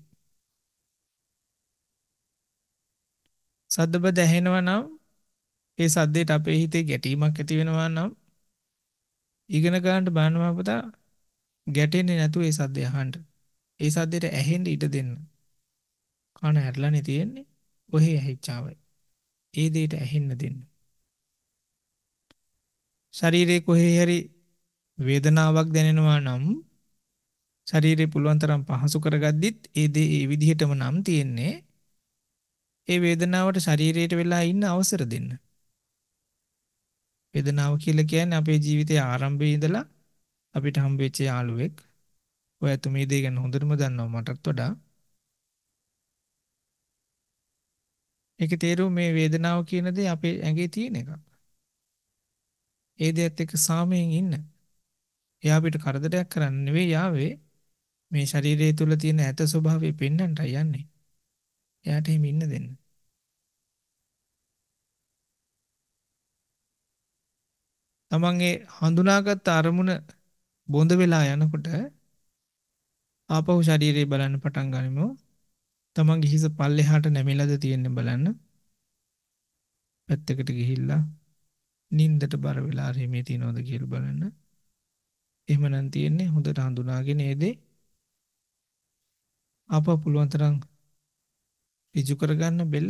Speaker 1: සද්දබද ඇහෙනවා නම් ඒ සද්දේට අපේ හිතේ ගැටීමක් ඇති වෙනවා නම් ඉගෙන ගන්නට බානවා පුතා ගැටෙන්නේ නැතුව ඒ සද්දය අහන්න. ඒ සද්දේට ඇහෙන්න ඉඩ දෙන්න. කන ඇරලානේ තියෙන්නේ. ඔහේ ඇහිච්චාවයි. ඒ දෙයට ඇහෙන්න දෙන්න. ශරීරේ කොහේ හරි වේදනාවක් දැනෙනවා නම් ශරීරේ පුළුවන් තරම් පහසු කරගද්දිත් ඒ දේ ඒ විදිහටම නම් තියෙන්නේ. ඒ වේදනාවට ශරීරයට වෙලා ඉන්න අවසර දෙන්න. වේදනාව කියලා කියන්නේ අපේ ජීවිතයේ ආරම්භයේ ඉඳලා අපිට හම්බෙච්ච යාළුවෙක්. ඔයත් මේ දේ ගැන හොඳටම දන්නවා මටත් වඩා. ඒකේ තේරුම මේ වේදනාව කියන දේ අපේ ඇඟේ තියෙන එකක්. ඒ දෙයත් එක්ක සාමයෙන් ඉන්න. එයා අපිට කරදරයක් කරන්න නෙවෙයි යාවේ. මේ ශරීරය තුල තියෙන ඇත ස්වභාවය පෙන්වන්නයි යන්නේ. එයාට එහෙම ඉන්න දෙන්න. තමන්ගේ හඳුනාගත් අරමුණ බොඳ වෙලා යනකොට ආපහු ශරීරය බලන්න පටන් ගනිමු. තමන්ගේ හිස පල්ලෙහාට නැමිලාද තියෙන්නේ බලන්න. පැත්තකට ගිහිල්ලා නින්දට බර වෙලා රෙමේ තියනවද කියලා බලන්න. එහෙමනම් තියෙන්නේ හොඳට හඳුනාගෙන ඒ දේ ආපහු පුළුවන් තරම් ඍජු කරගන්න බෙල්ල.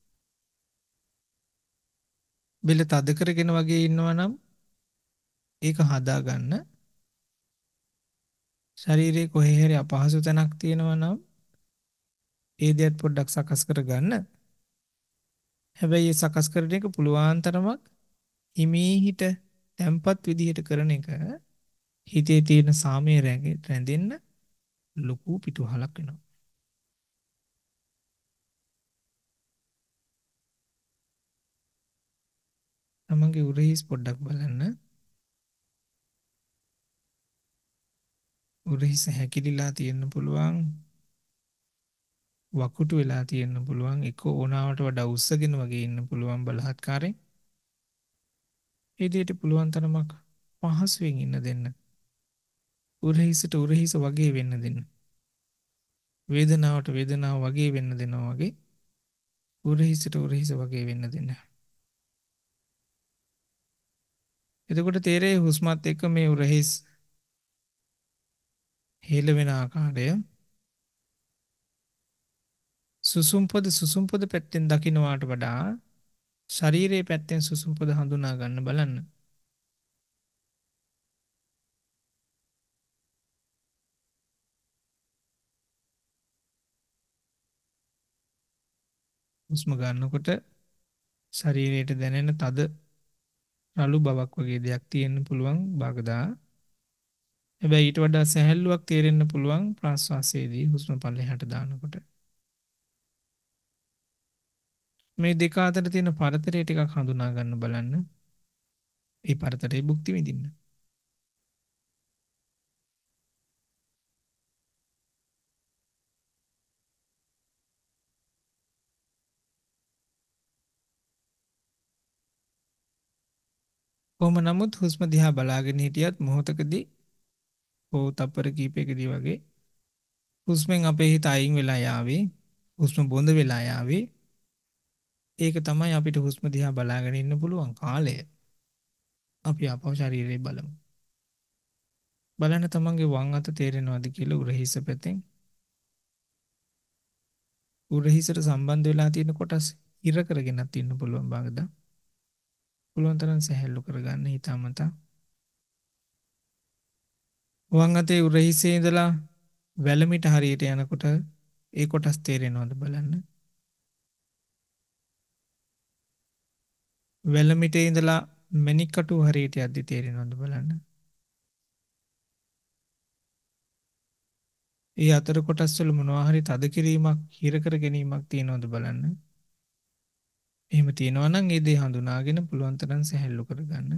Speaker 1: බෙල්ල තද කරගෙන වගේ ඉන්නවා නම් ඒක හදා ගන්න. ශරීරයේ කොහේ හරි අපහසු තැනක් තියෙනවා නම් ඒ දෙයත් පොඩ්ඩක් සකස් කරගන්න. හැබැයි ඒ සකස් කරන එක පුළුවන් තරමක් හිමීහිට තැම්පත් විදිහට කරන එක හිතේ තියෙන සාමය රැඳෙන්න ලොකු පිටුවහලක් වෙනවා. තමන්ගේ උරහිස් පොඩ්ඩක් බලන්න. උරහිස හැකිලිලා තියෙන්න පුළුවන්. වකුටු වෙලා තියෙන්න පුළුවන්. එක ඕනාවට වඩා උස්සගෙන වගේ ඉන්න පුළුවන් බලහත්කාරයෙන්. ඒ දෙයට පුළුවන් තරමක් පහසුවෙන් ඉන්න දෙන්න. උරහිසට උරහිස වගේ වෙන්න දෙන්න. වේදනාවට වේදනාව වගේ වෙන්න දෙනවා වගේ උරහිසට උරහිස වගේ වෙන්න දෙන්න. එතකොට තේරෙයි හුස්මත් එක්ක මේ උරහිස් හෙළ වෙන ආකාරය. සුසුම් පොද සුසුම් පොද පැත්තෙන් දකින්නවාට වඩා ශරීරයේ පැත්තෙන් සුසුම් පොද හඳුනා ගන්න බලන්න. හුස්ම ගන්නකොට ශරීරයට දැනෙන තද රළු බවක් වගේ දෙයක් තියෙන්න පුළුවන් බාගදා. හැබැයි ඊට වඩා සැහැල්ලුවක් තේරෙන්න පුළුවන් ප්‍රාශ්වාසයේදී හුස්ම පල්ලෙහාට දානකොට. මේ දෙක අතර තියෙන පරතරය ටිකක් හඳුනා ගන්න බලන්න. ඒ පරතරේ භුක්ති විඳින්න. කොහොම නමුත් හුස්ම දිහා බලාගෙන හිටියත් මොහොතකදී හෝ තප්පර කීපයකදී වගේ හුස්මෙන් අපේ හිත අයින් වෙලා යාවි. හුස්ම බොඳ වෙලා යාවි. ඒක තමයි අපිට හුස්ම දිහා බලාගෙන ඉන්න පුළුවන් කාලය. අපි ආපහු ශරීරේ බලමු. බලන්න තමන්ගේ වම් අත තේරෙනවද කියලා උරහිස පැත්තෙන්. උරහිසට සම්බන්ධ වෙලා තියෙන කොටස් ඉර කරගෙනත් ඉන්න පුළුවන් බාගද. පුළුවන් තරම් සැහැල්ලු කරගන්න හිතාමතා. වම් අතේ උරහිසේ ඉඳලා වැලමිට හරියට යනකොට ඒ කොටස් තේරෙනවද බලන්න. වැලමිට ඉඳලා මැණික්කටු හරියට යද්දි තේරෙනවද බලන්න. ඒ අතර කොටස් වල මොනවා හරි තද කිරීමක් හිර කර ගැනීමක් තියෙනවද බලන්න. එහෙම තියෙනවා නම් ඒ දේ හඳුනාගෙන පුළුවන් තරම් සැහැල්ලු කරගන්න.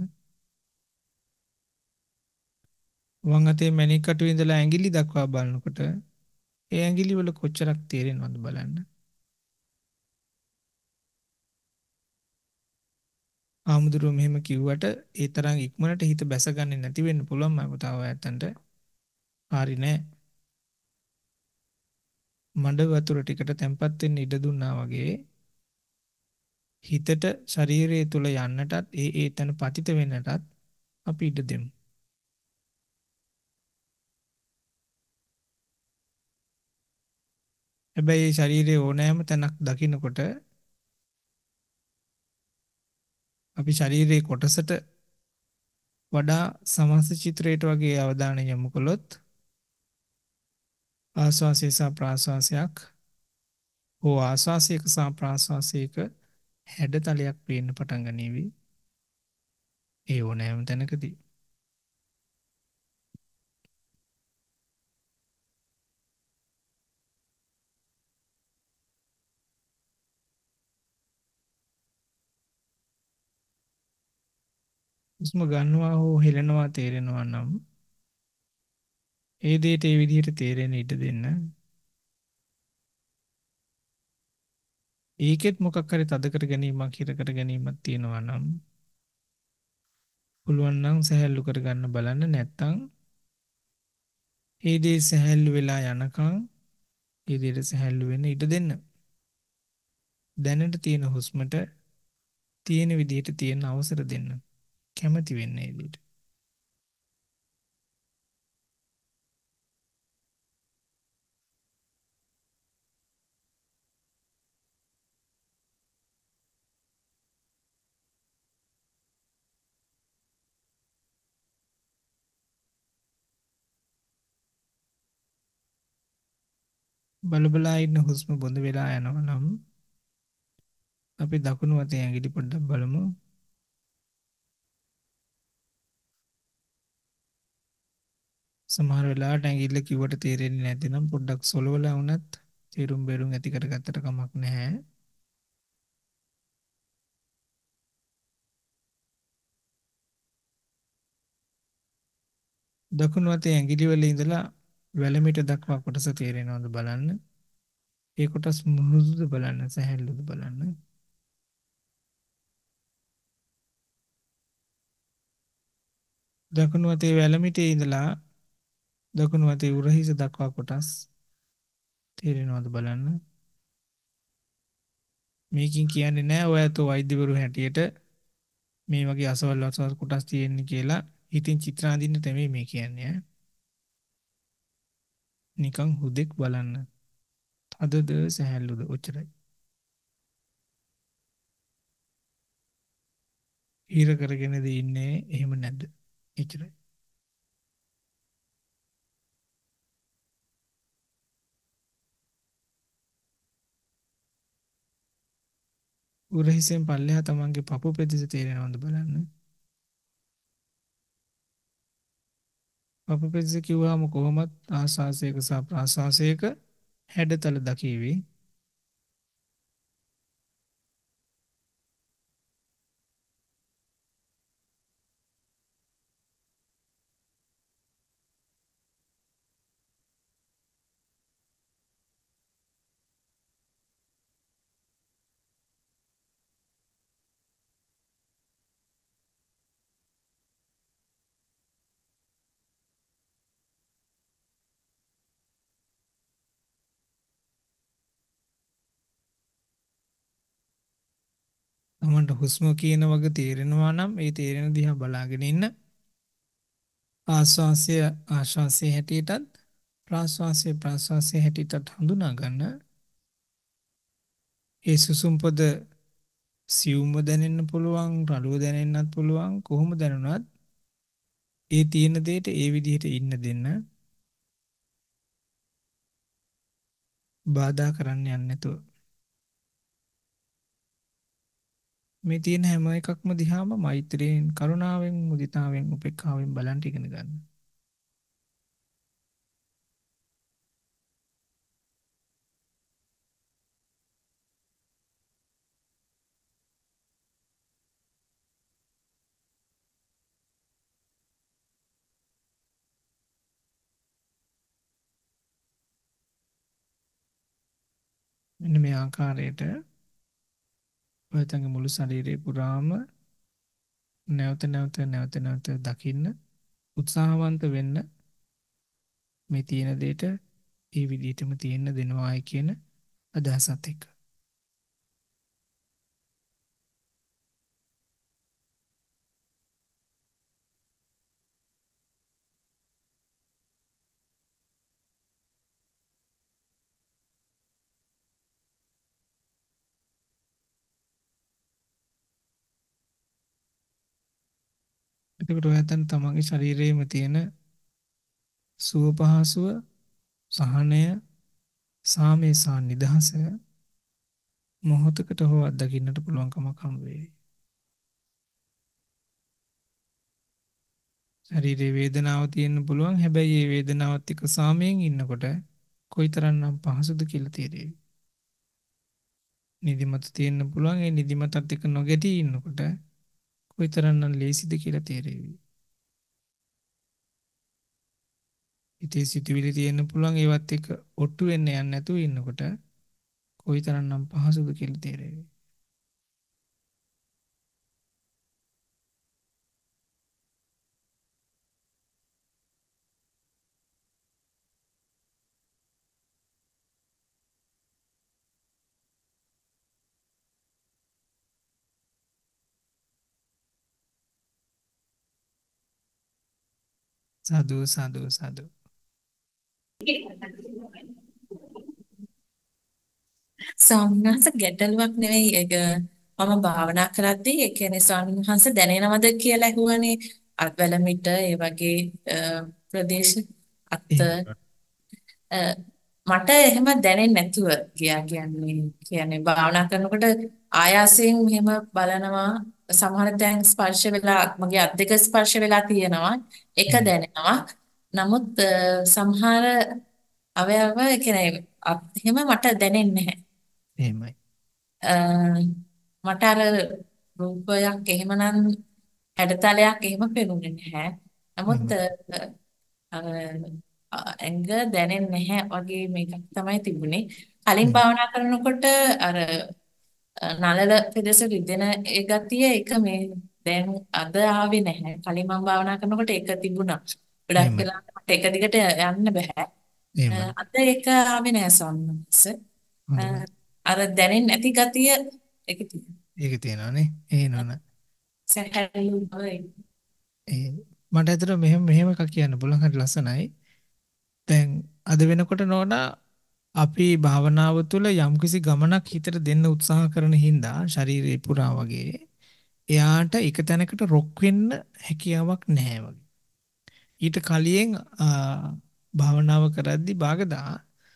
Speaker 1: වම් අතේ මැණික්කටු ඉඳලා ඇඟිලි දක්වා බලනකොට ඒ ඇඟිලි වල කොච්චරක් තේරෙනවද බලන්න. ආමුදුරුව මෙහෙම කිව්වට ඒ තරම් ඉක්මනට හිත බැසගන්නේ නැති වෙන්න පුළුවන් මම තව ඇත්තන්ට. හරි නෑ. මඩ වතුර ටිකට තැම්පත් වෙන්න ඉඩ දුන්නා වගේ හිතට ශරීරය තුල යන්නටත් ඒ ඒ තැන පතිත වෙන්නටත් අපි ඉඩ දෙමු. හැබැයි ශරීරයේ ඕනෑම තැනක් දකින්නකොට අපි ශරීරයේ කොටසට වඩා සමස්ත චිත්‍රයට වගේ අවධානය යොමු කළොත් ආස්වාසය සහ ප්‍රාස්වාසයක් හෝ ආස්වාසයක සහ ප්‍රාස්වාසයක හැඩතලයක් පේන්න පටන් ගනීවි. ඒ ඕනෑම තැනකදී. හුස්ම ගන්නවා හෝ හෙලනවා තේරෙනවා නම් ඒ දෙයට ඒ විදිහට තේරෙන්න ඉඩ දෙන්න. ඒකෙත් මොකක් හරි තද කර ගැනීමක් හිර කර ගැනීමක් තියෙනවා නම් පුළුවන් නම් සැහැල්ලු කරගන්න බලන්න. නැත්තම් ඒ දේ සැහැල්ලු වෙලා යනකම් ඒ දේට සැහැල්ලු වෙන්න ඉඩ දෙන්න. දැනට තියෙන හුස්මට තියෙන විදිහට තියෙන අවසර දෙන්න. කැමති වෙන්න ඒ දෙයට. බල බලා ඉන්න හුස්ම බොඳ වෙලා යනවා නම් අපි දකුණු අතේ ඇඟිලි පොඩ්ඩක් බලමු. සමහර වෙලාවට ඇඟිල්ල කිව්වට තේරෙන්නේ නැතිනම් පොඩ්ඩක් සොලවලා වුණත් තේරුම් බේරුම් ඇති කරගත්තට කමක් නැහැ. දකුණු අතේ ඇඟිලි වල ඉඳලා වැලමිට දක්වා කොටස තේරෙනවද බලන්න. ඒ කොටස් මෘදුද බලන්න, සැහැල්ලුද බලන්න. දකුණු අතේ වැලමිටේ ඉඳලා දකුණු අතේ උරහිස දක්වා කොටස් තේරෙනවද බලන්න. මේකින් කියන්නේ නෑ ඔයත් වෛද්‍යවරු හැටියට මේ වගේ අසවල් අසවල් කොටස් තියෙන්නේ කියලා හිතින් චිත්‍ර අඳින්න තෙමේ මේ කියන්නේ. නිකන් හුදෙක් බලන්න. තදද සැහැල්ලුද ඔච්චරයි. හිර කරගෙනද ඉන්නේ එහෙම නැද්ද? එච්චරයි. උරහිසෙන් පල්ලෙහා තමන්ගේ පපු පෙදෙස තේරෙනවද බලන්න. පපු පෙදෙස කිව්වම කොහොමත් ආශ්වාසයක සහ ප්‍රාශ්වාසයක හැඩතල දකීවි. තමන්ට හුස්ම කියන වගේ තේරෙනවා නම් ඒ තේරෙන දිහා බලාගෙන ඉන්න. ආශ්වාසය ආශ්වාසයේ හැටියටත් ප්‍රාශ්වාසය ප්‍රාශ්වාසයේ හැටියටත් හඳුනා ගන්න. ඒ සුසුම් පොද සියුම්ව දැනෙන්න පුළුවන්, රළුව දැනෙන්නත් පුළුවන්. කොහොම දැනුණත් ඒ තියෙන දෙයට ඒ විදිහට ඉන්න දෙන්න. බාධා කරන්න යන්නේ නැතුව. මේ තියෙන හැම එකක්ම දිහාම මෛත්‍රියෙන්, කරුණාවෙන්, මුදිතාවෙන්, උපේක්ඛාවෙන් බලන් ඉගෙන ගන්න. මෙන්න මේ ආකාරයට ඔයතගේ මුළු ශරීරේ පුරාම නැවත නැවත නැවත නැවත දකින්න උත්සාහවන්ත වෙන්න. මේ තියෙන දෙයට ඒ විදිහටම තියෙන්න දෙනවායි කියන අදහසත් එක්ක. එතකොට ඔයතන තමන්ගේ ශරීරයේම තියෙන සුව පහසුව, සහනය, සාමය සහ නිදහස මොහොතකට හෝ අත්දකින්නට පුළුවන්කමක් හම්බ වෙයි. ශරීරයේ වේදනාව තියෙන්න පුළුවන්. හැබැයි මේ වේදනාවත් එක්ක සාමයෙන් ඉන්නකොට කොයිතරම්නම් පහසුද කියලා තේරෙයි. නිදිමත තියෙන්න පුළුවන්. ඒ නිදිමතත් එක්ක නොගැටී ඉන්නකොට කොයිතරම්නම් ලේසිද කියලා තේරෙවි. ඉතේ සිතුවිලි තියෙන්න පුළුවන්. ඒවත් එක්ක ඔට්ටු වෙන්න යන්නේ නැතුව ඉන්නකොට කොයිතරම්නම් පහසුද කියලා තේරෙවි. සාදු සාදු සාදු.
Speaker 3: ස්වාමීන් වහන්සේ ගැටලුවක් නෙවෙයි ඒක මම භාවනා කරද්දී ඒ කියන්නේ ස්වාමීන් වහන්සේ දැනෙනවද කියලා ඇහුවනේ අත්වැලමිට ඒ වගේ අ, ප්‍රදේශ අත්
Speaker 1: එහෙම
Speaker 3: අ, මට එහෙම දැනෙන්නේ නැතුව ගියා කියන්නේ කියන්නේ භාවනා කරනකොට ආයාසයෙන් මෙහෙම බලනවා සමහර තැන් ස්පර්ශ වෙලා මගේ අත් දෙක ස්පර්ශ වෙලා තියෙනවා එක
Speaker 1: හ්ම්.
Speaker 3: දැනෙනවා නමුත් අ, සමහර අවයව ඒ කියන්නේ අත් එහෙම මට දැනෙන්නේ නැහැ
Speaker 1: එහෙමයි.
Speaker 3: අ, මට අර රූපයක් එහෙමනම් හැඩතලයක් එහෙම පෙනුනේ නැහැ නමුත්
Speaker 1: හ්ම්.
Speaker 3: අ, අ, ඇඟ දැනෙන්නේ නැහැ වගේ මේකක් තමයි තිබුණේ. කලින්
Speaker 1: හ්ම්.
Speaker 3: භාවනා කරනකොට අර අ, නළල පෙදෙස රිදෙන ඒ ගතිය ඒක මේ දැන් අද ආවේ නැහැ. කලින් මම භාවනා කරනකොට ඒක තිබුණා. ගොඩක්
Speaker 1: එහෙමයි.
Speaker 3: වෙලාවට මට එක දිගට යන්න බෑ. අ,
Speaker 1: එහෙමයි.
Speaker 3: අද ඒක ආවේ නැහැ සම්මස.
Speaker 1: හොඳයි.
Speaker 3: අර දැනෙන්නේ නැති ගතිය ඒක තියෙනවා.
Speaker 1: ඒක තියෙනවානේ. ඒ නෝන.
Speaker 3: සැහැල්ලු බව
Speaker 1: ඒ මට ඇතට මෙහෙම මෙහෙම එකක් කියන්න පුළුවන් හරි ලස්සනයි. දැන් අද වෙනකොට නෝනා අපි භාවනාව තුළ යම්කිසි ගමනක් හිතට දෙන්න උත්සාහ කරන හින්දා ශරීරේ පුරා වගේ එයාට එක තැනකට රොක් වෙන්න හැකියාවක් නැහැ වගේ. ඊට කලින් භාවනාව කරද්දි බාගදා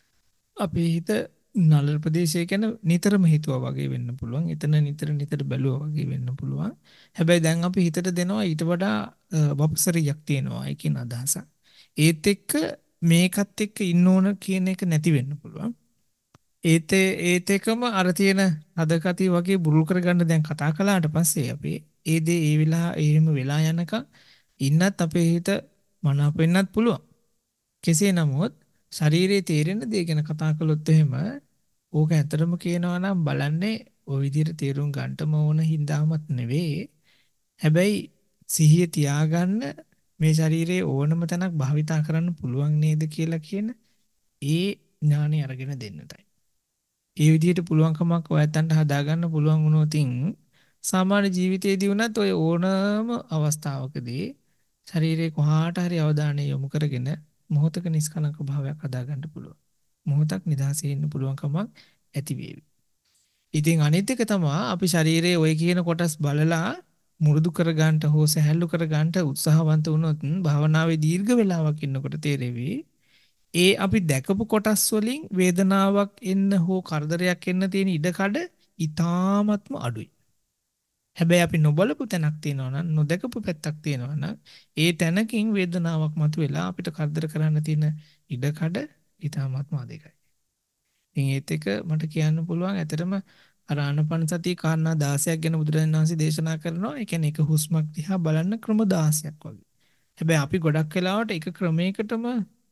Speaker 1: අපේ හිත නළල ප්‍රදේශය ගැන නිතරම හිතුවා වගේ වෙන්න පුළුවන්. එතන නිතර නිතර බැලුවා වගේ වෙන්න පුළුවන්. හැබැයි දැන් අපි හිතට දෙනවා ඊට වඩා වපසරියක් තියෙනවා ඒකින් අදහසක්. ඒත් එක්ක මේකත් එක්ක ඉන්න ඕන කියන එක නැති වෙන්න පුළුවන්. ඒත් ඒත් එකම අර තියෙන අදකතිය වගේ බුරුල් කරගන්න දැන් කතා කළාට පස්සේ අපි ඒ දේ ඒ වෙලා එහෙම වෙලා යනකම් ඉන්නත් අපේ හිත මනාප වෙන්නත් පුළුවන්. කෙසේ නමුත් ශරීරයේ තේරෙන දේ ගැන කතා කළොත් එහෙම ඕක ඇත්තටම කියනවා නම් බලන්නේ ওই විදිහට තේරුම් ගන්නටම ඕන හින්දාමත් නෙවෙයි. හැබැයි සිහිය තියාගන්න මේ ශරීරයේ ඕනම තැනක් භාවිතා කරන්න පුළුවන් නේද කියලා කියන ඒ ඥාණය අරගෙන දෙන්නටයි. ඒ විදිහට පුළුවන්කමක් ඔයයන්ට හදාගන්න පුළුවන් වුණොතින් සාමාන්‍ය ජීවිතයේදී වුණත් ඔය ඕනම අවස්ථාවකදී ශරීරයේ කොහාට හරි අවධානය යොමු කරගෙන මොහොතක නිස්කලංක භාවයක් හදාගන්න පුළුවන්. මොහොතක් නිදහසේ ඉන්න පුළුවන්කමක් ඇති වේවි. ඉතින් අනිත් එක තමයි අපි ශරීරයේ ඔය කියන කොටස් බලලා මුරුදු කරගන්නට හෝ සැහැල්ලු කරගන්නට උත්සාහවන්ත වුණොත් භාවනාවේ දීර්ඝ වේලාවක් ඉන්නකොට තේරෙවි ඒ අපි දැකපු කොටස් වලින් වේදනාවක් එන්න හෝ කරදරයක් එන්න තියෙන ඉඩකඩ ඉතාමත්ම අඩුයි. හැබැයි අපි නොබලපු තැනක් තියෙනවා නම් නොදකපු පැත්තක් තියෙනවා නම් ඒ තැනකින් වේදනාවක් මතුවෙලා අපිට කරදර කරන්න තියෙන ඉඩකඩ ඉතාමත්ම අධිකයි. ඉතින් ඒත් එක මට කියන්න පුළුවන් ඇතරම අර ආනපන සතිය කාරණා දාසයක් ගැන බුදුරජාණන් වහන්සේ දේශනා කරනවා. ඒ කියන්නේ එක හුස්මක් දිහා බලන්න ක්‍රම දාසයක් වගේ. හැබැයි අපි ගොඩක් වෙලාවට එක ක්‍රමයකටම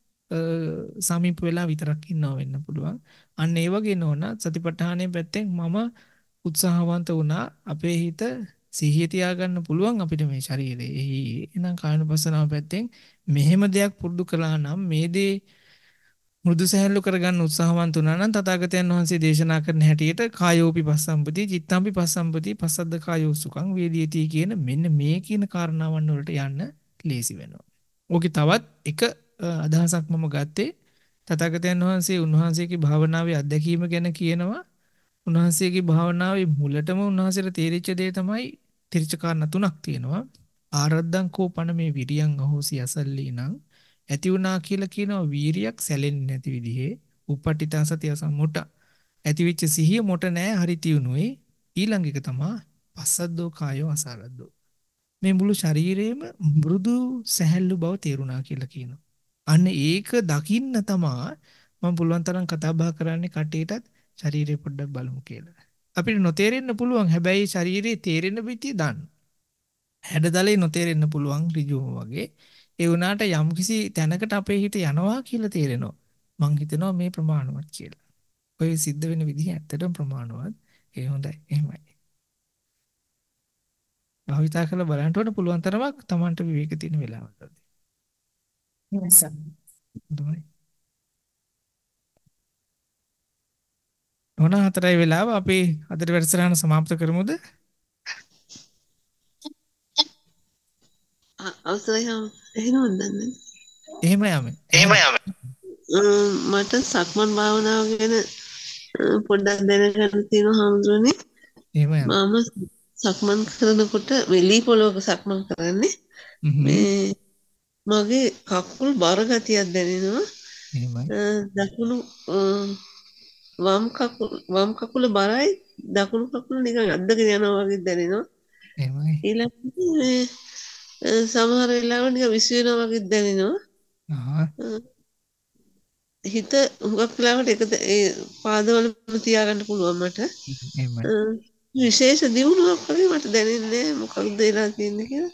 Speaker 1: සමීප වෙලා විතරක් ඉන්නවා වෙන්න පුළුවන්. අන්න ඒ වගේ නෝන සතිපට්ඨානයේ පැත්තෙන් මම උත්සාහවන්ත වුණා අපේ හිත සිහිය තියාගන්න පුළුවන් අපිට මේ ශරීරයේ. එහෙනම් කායනුපස්සනාව පැත්තෙන් මෙහෙම දෙයක් පුරුදු කළා නම් මේ දේ මෘදු සහැල්ලු කරගන්න උත්සාහවන්ත වුණා නම් තථාගතයන් වහන්සේ දේශනා කරන හැටියට කායෝපි පස්සම්පති චිත්තම්පි පස්සම්පති පස්සද්ද කායෝ සුඛං වේදියති කියන මෙන්න මේ කියන කාරණාවන් වලට යන්න ලේසි වෙනවා. ඕකේ තවත් එක අදහසක් මම ගත්තේ තථාගතයන් වහන්සේ උන්වහන්සේගේ භාවනාවේ අත්දැකීම ගැන කියනවා. උන්වහන්සේගේ භාවනාවේ මුලටම උන්වහන්සේට තේරිච්ච දේ තමයි තිරිච්ච කාරණා තුනක් තියෙනවා. ආරද්ධං කෝපන මේ විරියං අහෝසි අසල්ලීනං ඇති වුණා කියලා කියනවා වීරියක් සැලෙන්නේ නැති විදිහේ උපපටිතා සතිය සම්මුට ඇතිවිච්ච සිහිය මොට නෑ හරි තියුණුයි. ඊළඟ එක තමයි පස්සද්දෝ කායෝ අසාරද්දෝ මේ මුළු ශරීරයේම මෘදු සැහැල්ලු බව තේරුණා කියලා කියනවා. අන්න ඒක දකින්න තමයි මම පුළුවන් තරම් කතා බහ කරන්නේ කටේටත් ශරීරය පොඩ්ඩක් බලමු කියලා. අපිට නොතේරෙන්න පුළුවන් හැබැයි ශරීරයේ තේරෙන පිටිය දාන්න. හැඩතලේ නොතේරෙන්න පුළුවන් ඍජුවම වගේ. ඒ වුණාට යම්කිසි තැනකට අපේ හිත යනවා කියලා තේරෙනවා. මං හිතනවා මේ ප්‍රමාණවත් කියලා. ඔය සිද්ධ වෙන විදිහ ඇත්තටම ප්‍රමාණවත්. ඒ හොඳයි. එහෙමයි. භාවිතා කරලා බලන්න ඕන පුළුවන් තරමක් Tamanට විවේක තියෙන වෙලාවකදී.
Speaker 3: එහෙමයි.
Speaker 1: හොඳයි. ඕන හතරයි වෙලාව අපි අදට වැඩසටහන සමාප්ත කරමුද?
Speaker 4: අවසරයි එහෙනම් දන්නේ.
Speaker 1: එහෙම යමු.
Speaker 4: එහෙම යමු. මට සක්මන් භාවනාව ගැන පොඩ්ඩක් දැනගන්න තියෙනවා හාමුදුරනේ.
Speaker 1: එහෙම යමු.
Speaker 4: මම සක්මන් කරනකොට වෙලී පොළොවක සක්මන් කරන්නේ. මේ මගේ කකුල් බර ගතියක් දැනෙනවා.
Speaker 1: එහෙමයි.
Speaker 4: අ, දකුණු අ, වම් කකුල වම් කකුල බරයි දකුණු කකුල නිකන් අද්දගෙන යනවා වගේ දැනෙනවා.
Speaker 1: එහෙමයි.
Speaker 4: ඊළඟට මේ අ, සමහර වෙලාවට නිකන් විසි වෙනවා වගේ දැනෙනවා.
Speaker 1: ආ
Speaker 4: අ, හිත හුඟක් වෙලාවට එක ත- ඒ පාදවලම තියාගන්න පුළුවන් මට.
Speaker 1: එහෙමයි.
Speaker 4: අ, විශේෂ දියුණුවක් වගේ මට දැනෙන්නේ නැහැ. මොකක්ද වෙලා තියෙන්නේ කියලා.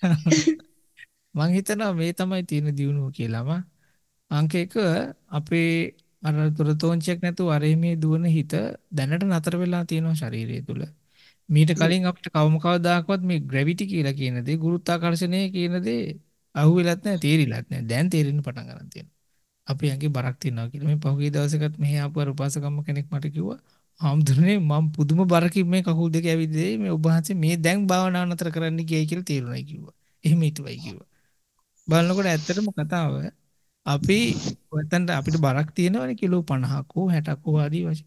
Speaker 1: මං හිතනවා මේ තමයි තියෙන දියුණුව කියලාම. අංක එක අපේ අර දුරතෝංචයක් නැතුව අර මේ දුවන හිත දැනට නතර වෙලා තියෙනවා ශරීරය තුල. මීට කලින් අපිට කවම කවදාකවත් මේ ග්‍රැවිටි කියලා කියන දේ ගුරුත්වාකර්ෂණය කියන දේ අහුවෙලත් නැහැ තේරිලත් නැහැ. දැන් තේරෙන්න පටන් ගන්න තියෙනවා. අපි ඇඟේ බරක් තියෙනවා කියලා. මේ පහුගිය දවසකත් මෙහි ආපු අර උපාසකම්ම කෙනෙක් මට කිව්වා "ආම්දුරනේ මම පුදුම බරකින් මේ කකුල් දෙක ඇවිදේ මේ ඔබ වහන්සේ මේ දැන් භාවනාව නතර කරන්න ගියයි කියලා තේරුණයි" කිව්වා. එහෙම හිතුවයි කිව්වා. බලනකොට ඇත්තටම කතාව අපි ඔතනට අපිට බරක් තියෙනවනේ කිලෝ පනහක් හෝ හැටක් හෝ ආදී වශයෙන්.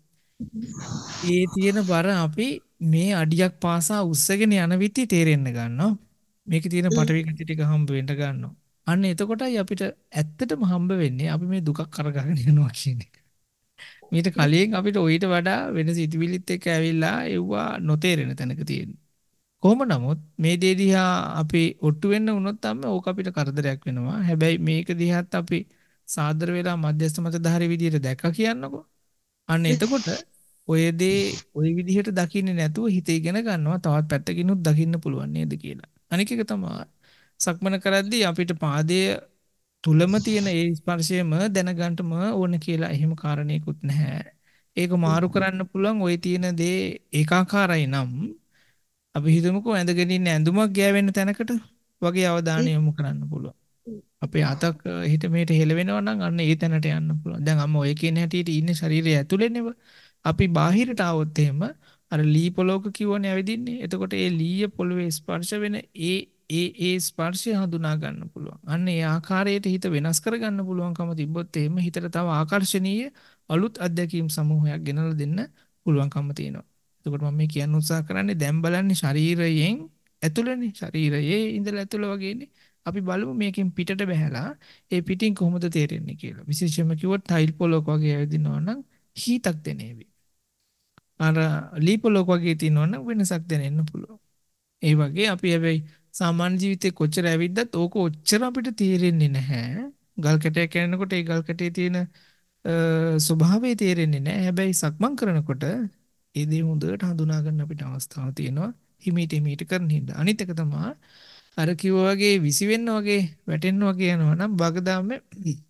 Speaker 1: ඒ තියෙන බර අපි මේ අඩියක් පාසා උස්සගෙන යන විදිහ තේරෙන්න ගන්නවා. මේකේ තියෙන පටවි ගති ටික හම්බ වෙන්න ගන්නවා. අන්න එතකොටයි අපිට ඇත්තටම හම්බ වෙන්නේ අපි මේ දුකක් කරගගෙන යනවා කියන එක. මීට කලින් අපිට ඔయిత වඩා වෙන සිතුවිලිත් එක්ක ඇවිල්ලා එව්වා නොතේරෙන තැනක තියෙන්නේ. කොහොම නමුත් මේ දේ දිහා අපි ඔට්ටු වෙන්න වුණොත් තමයි ඕක අපිට කරදරයක් වෙනවා. හැබැයි මේක දිහාත් අපි සාදර වෙලා මධ්‍යස්ථ මතධාරී විදියට දැක්කා කියන්නකෝ. අන්න එතකොට ඔය දේ ওই විදිහට දකින්නේ නැතුව හිත ඉගෙන ගන්නවා තවත් පැත්තකිනුත් දකින්න පුළුවන් නේද කියලා. අනික එක තමයි සක්මන කරද්දී අපිට පාදයේ තුලම තියෙන ඒ ස්පර්ශයම දැනගන්නම ඕන කියලා එහෙම කාරණේකුත් නැහැ. ඒක මාරු කරන්න පුළුවන් ওই තියෙන දේ ඒකාකාරයි නම් අපි හිතමුකෝ ඇඳගෙන ඉන්න ඇඳුමක් ගෑවෙන තැනකට වගේ අවධානය යොමු කරන්න පුළුවන්. අපේ අතක් හිට මෙහෙට හෙලවෙනවා නම් අන්න ඒ තැනට යන්න පුළුවන්. දැන් අම්ම ඔය කියන හැටියට ඉන්නේ ශරීරය ඇතුළේනේව. අපි බාහිරට ආවොත් එහෙම අර ලී පොලොක කිව්වනේ ඇවිදින්නේ. එතකොට ඒ ලීය පොළවේ ස්පර්ශ වෙන ඒ ඒ ඒ ස්පර්ශය හඳුනා ගන්න පුළුවන්. අන්න ඒ ආකාරයට හිත වෙනස් කර ගන්න පුළුවන්කම තිබ්බොත් එහෙම හිතට තව ආකර්ශනීය අලුත් අත්දැකීම් සමූහයක් ගෙනල්ලා දෙන්න පුළුවන්කම තියෙනවා. එතකොට මම මේ කියන්න උත්සාහ කරන්නේ දැන් බලන්නේ ශරීරයෙන් ඇතුළේනේ ශරීරයේ ඉඳලා ඇතුළ වගේනේ. අපි බලමු මේකෙන් පිටට බහැලා ඒ පිටින් කොහොමද තේරෙන්නේ කියලා. විශේෂයෙන්ම කිව්වොත් ටයිල් පොලොක් වගේ ඇවිදිනවා නම් හීතක් දැනේවි. අර ලී පොලොක් වගේ තියෙනවා නම් වෙනසක් දැනෙන්න පුළුවන්. ඒ වගේ අපි හැබැයි සාමාන්‍ය ජීවිතේ කොච්චර ඇවිද්දත් ඕක ඔච්චර අපිට තේරෙන්නේ නැහැ. ගල් කැටයක් කනකොට ඒ ගල් කැටේ තියෙන ස්වභාවය තේරෙන්නේ නැහැ. හැබැයි සක්මන් කරනකොට ඒ දේ හොඳට හඳුනා ගන්න අපිට අවස්ථාවක් තියෙනවා. හිමීට හිමීට කරන හින්දා. අනිත් එක තමයි අර කිව්වා වගේ විසි වෙන්න වගේ වැටෙන්න වගේ යනවා නම් බගදාමේ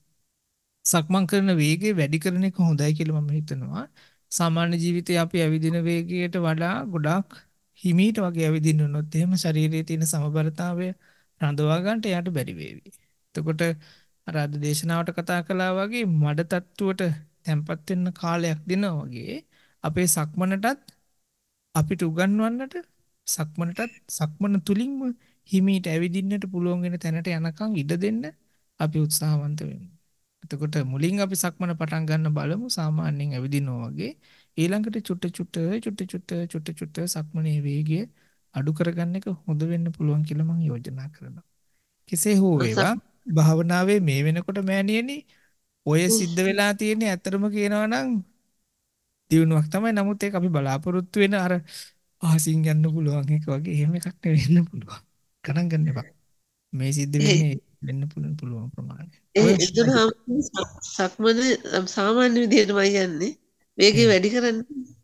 Speaker 1: සක්මන් කරන වේගය වැඩි කරන එක හොඳයි කියලා මම හිතනවා. සාමාන්‍ය ජීවිතේ අපි ඇවිදින වේගයට වඩා ගොඩාක් හිමීට වගේ ඇවිදින්න උනොත් එහෙම ශරීරයේ තියෙන සමබරතාවය රඳවා ගන්නට යාට බැරි වේවි. එතකොට අර අද දේශනාවට කතා කළා වගේ මඩ තට්ටුවට තැම්පත් වෙන්න කාලයක් දෙනවා වගේ අපේ සක්මනටත් අපිට උගන්වන්නට සක්මනටත් සක්මන තුලින්ම හිමීට ඇවිදින්නට පුළුවන් වෙන තැනට යනකම් ඉඩ දෙන්න අපි උත්සාහවන්ත වෙමු. එතකොට මුලින් අපි සක්මන පටන් ගන්න බලමු සාමාන්‍යයෙන් ඇවිදිනවා වගේ. ඊළඟට චුට්ට චුට්ට චුට්ට චුට්ට චුට්ට චුට්ට සක්මනේ වේගය අඩු කරගන්න එක හොඳ වෙන්න පුළුවන් කියලා මම යෝජනා කරනවා. කෙසේ හෝ වේවා භාවනාවේ මේ වෙනකොට මෑණියනි ඔය සිද්ධ වෙලා තියෙන්නේ ඇත්තටම කියනවා නම් දිනුවක් තමයි. නමුත් ඒක අපි බලාපොරොත්තු වෙන අර ආසින් යන්න පුළුවන් එක වගේ එහෙම එකක් නෙවෙන්න පුළුවන්. ගණන් ගන්න එපා. මේ සිද්ධ වෙන්නේ වෙන්න පුළුවන් පුළුවන් ප්‍රමාණය.
Speaker 4: ඒ එදුනහම සක්මන සාමාන්‍ය විදිහටමයි යන්නේ. වේගය වැඩි කරන්න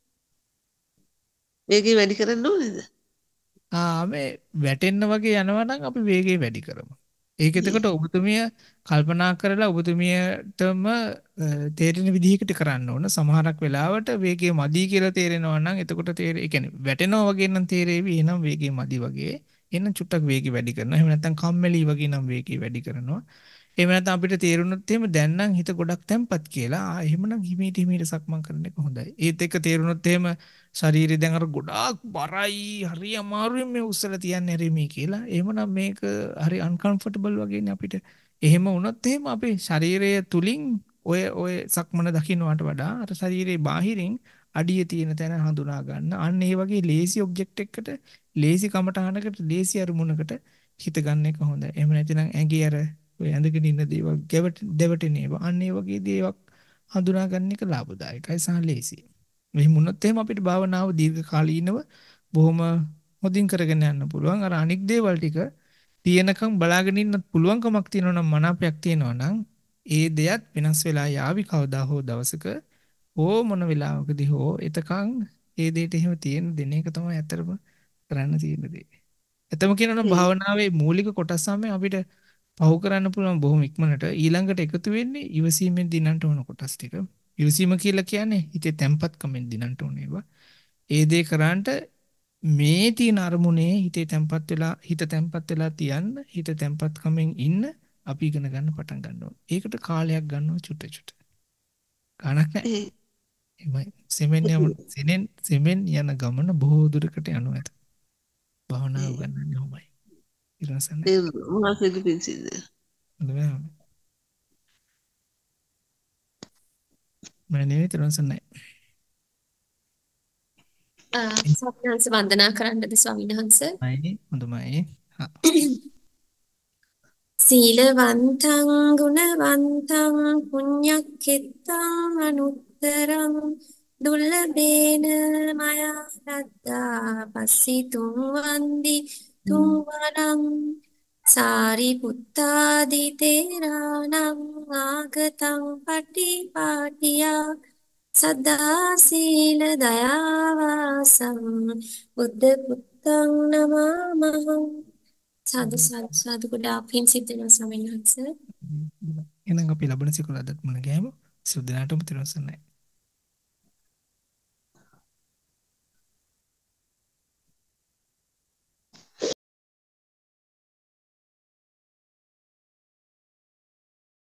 Speaker 4: වේගය වැඩි කරන්න ඕනේද?
Speaker 1: ආ මේ වැටෙන්න වගේ යනවා නම් අපි වේගය වැඩි කරමු. ඒක එතකොට ඔබතුමිය කල්පනා කරලා ඔබතුමියටම තේරෙන විදිහකට කරන්න ඕන. සමහරක් වෙලාවට වේගය මදි කියලා තේරෙනවා නම් එතකොට තේරෙ ඒ කියන්නේ වැටෙනවා වගේ නම් තේරෙවි. එහෙනම් වේගය මදි වගේ. එහෙනම් චුට්ටක් වේගය වැඩි කරනවා. එහෙම නැත්නම් කම්මැලි වගේ නම් වේගය වැඩි කරනවා. එහෙම නැත්නම් අපිට තේරුණොත් එහෙම දැන් නම් හිත ගොඩක් තැම්පත් කියලා. ආ එහෙමනම් හිමීට හිමීට සක්මන් කරන එක හොඳයි. ඒත් එක්ක තේරුණොත් එහෙම ශරීරය දැන් අර ගොඩාක් බරයි, හරි අමාරුවෙන් මේ උස්සලා තියන්නේ හරි කියලා. එහෙමනම් මේක හරි අන්කම්ෆර්ටබල් වගේනේ අපිට. එහෙම වුණොත් එහෙම අපේ ශරීරය තුලින් ඔය ඔය සක්මන දකින්නට වඩා අර ශරීරයේ බාහිරින් අඩිය තියෙන තැන හඳුනා ගන්න. අන්න ඒ වගේ ලේසි ඔබ්ජෙක්ට් එකකට, ලේසි කමටහනකට, ලේසි අරමුණකට හිත ගන්න එක හොඳයි. එහෙම නැතිනම් ඇඟේ අර ඔය ඇඳගෙන ඉන්න දේවල් ගැවට දෙවටෙන ඒවා අන්න ඒ වගේ දේවල් හඳුනා ගන්න එක ලාභදායකයි සහ ලේසි. එහෙම වුණොත් එහෙම අපිට භාවනාව දීර්ඝ කාලීනව බොහොම හොඳින් කරගෙන යන්න පුළුවන්. අර අනික් දේවල් ටික තියෙනකම් බලාගෙන ඉන්නත් පුළුවන්කමක් තියෙනවා නම් මනාපයක් තියෙනවා නම් ඒ දෙයත් වෙනස් වෙලා යාවි කවදා හෝ දවසක ඕ මොන වෙලාවකදී හෝ එතකන් ඒ දෙයට එහෙම තියෙන දෙන එක තමයි ඇත්තටම කරන්න තියෙන දේ. එතම කියනවනම් භාවනාවේ මූලික කොටස් තමයි අපිට පහු කරන්න පුළුවන් බොහොම ඉක්මනට ඊළඟට එකතු වෙන්නේ ඉවසීමෙන් දිනන්න ඕන කොටස් ටික. ඉවසීම කියලා කියන්නේ හිතේ තැම්පත්කමෙන් දිනන්න ඕන ඒවා. ඒ දේ කරාන්ට මේ තියෙන අරමුණේ හිතේ තැම්පත් වෙලා හිත තැම්පත් වෙලා තියන්න හිත තැම්පත්කමෙන් ඉන්න අපි ඉගෙන ගන්න පටන් ගන්නවා. ඒකට කාලයක් ගන්නවා චුට්ට චුට්ට. ගණක් නැහැ. එමයි සෙමෙන් යන සෙනෙන් සෙමෙන් යන ගමන බොහෝ දුරකට යනවා ඇත. භාවනාව ගන්න ඕමයි. ඉරසන්න.
Speaker 4: ඒ මොනවද පින්සිද?
Speaker 1: හොඳයි. මම නෙවෙයි තරන්සන්නයි.
Speaker 2: ස්වාමීන් වහන්සේ වන්දනා කරන්නද ස්වාමීන් වහන්සේ?
Speaker 1: අයි හොඳයි. හා.
Speaker 2: සීලවන්තං ගුණවන්තං පුඤ්ඤක්ඛිතං අනුත්තරං දුර්ලභේන මයා රද්දා පස්සිතුං වන්දි තුංවරං සාරිපුත්තාදි තේරාණං ආගතං පටිපාටියා සදා සීල දයාවාසං බුද්ධ පුත්තං නමාමහං. සාදු සාදු සාදු ගොඩාක් පින් සිද්ධ වෙනවා ස්වාමීන් වහන්සේ.
Speaker 1: එහෙනම් අපි ලබන සිකුරාදත් මුණ ගැහෙමු. සියලු දෙනාටම තිරුවන් සරණයි.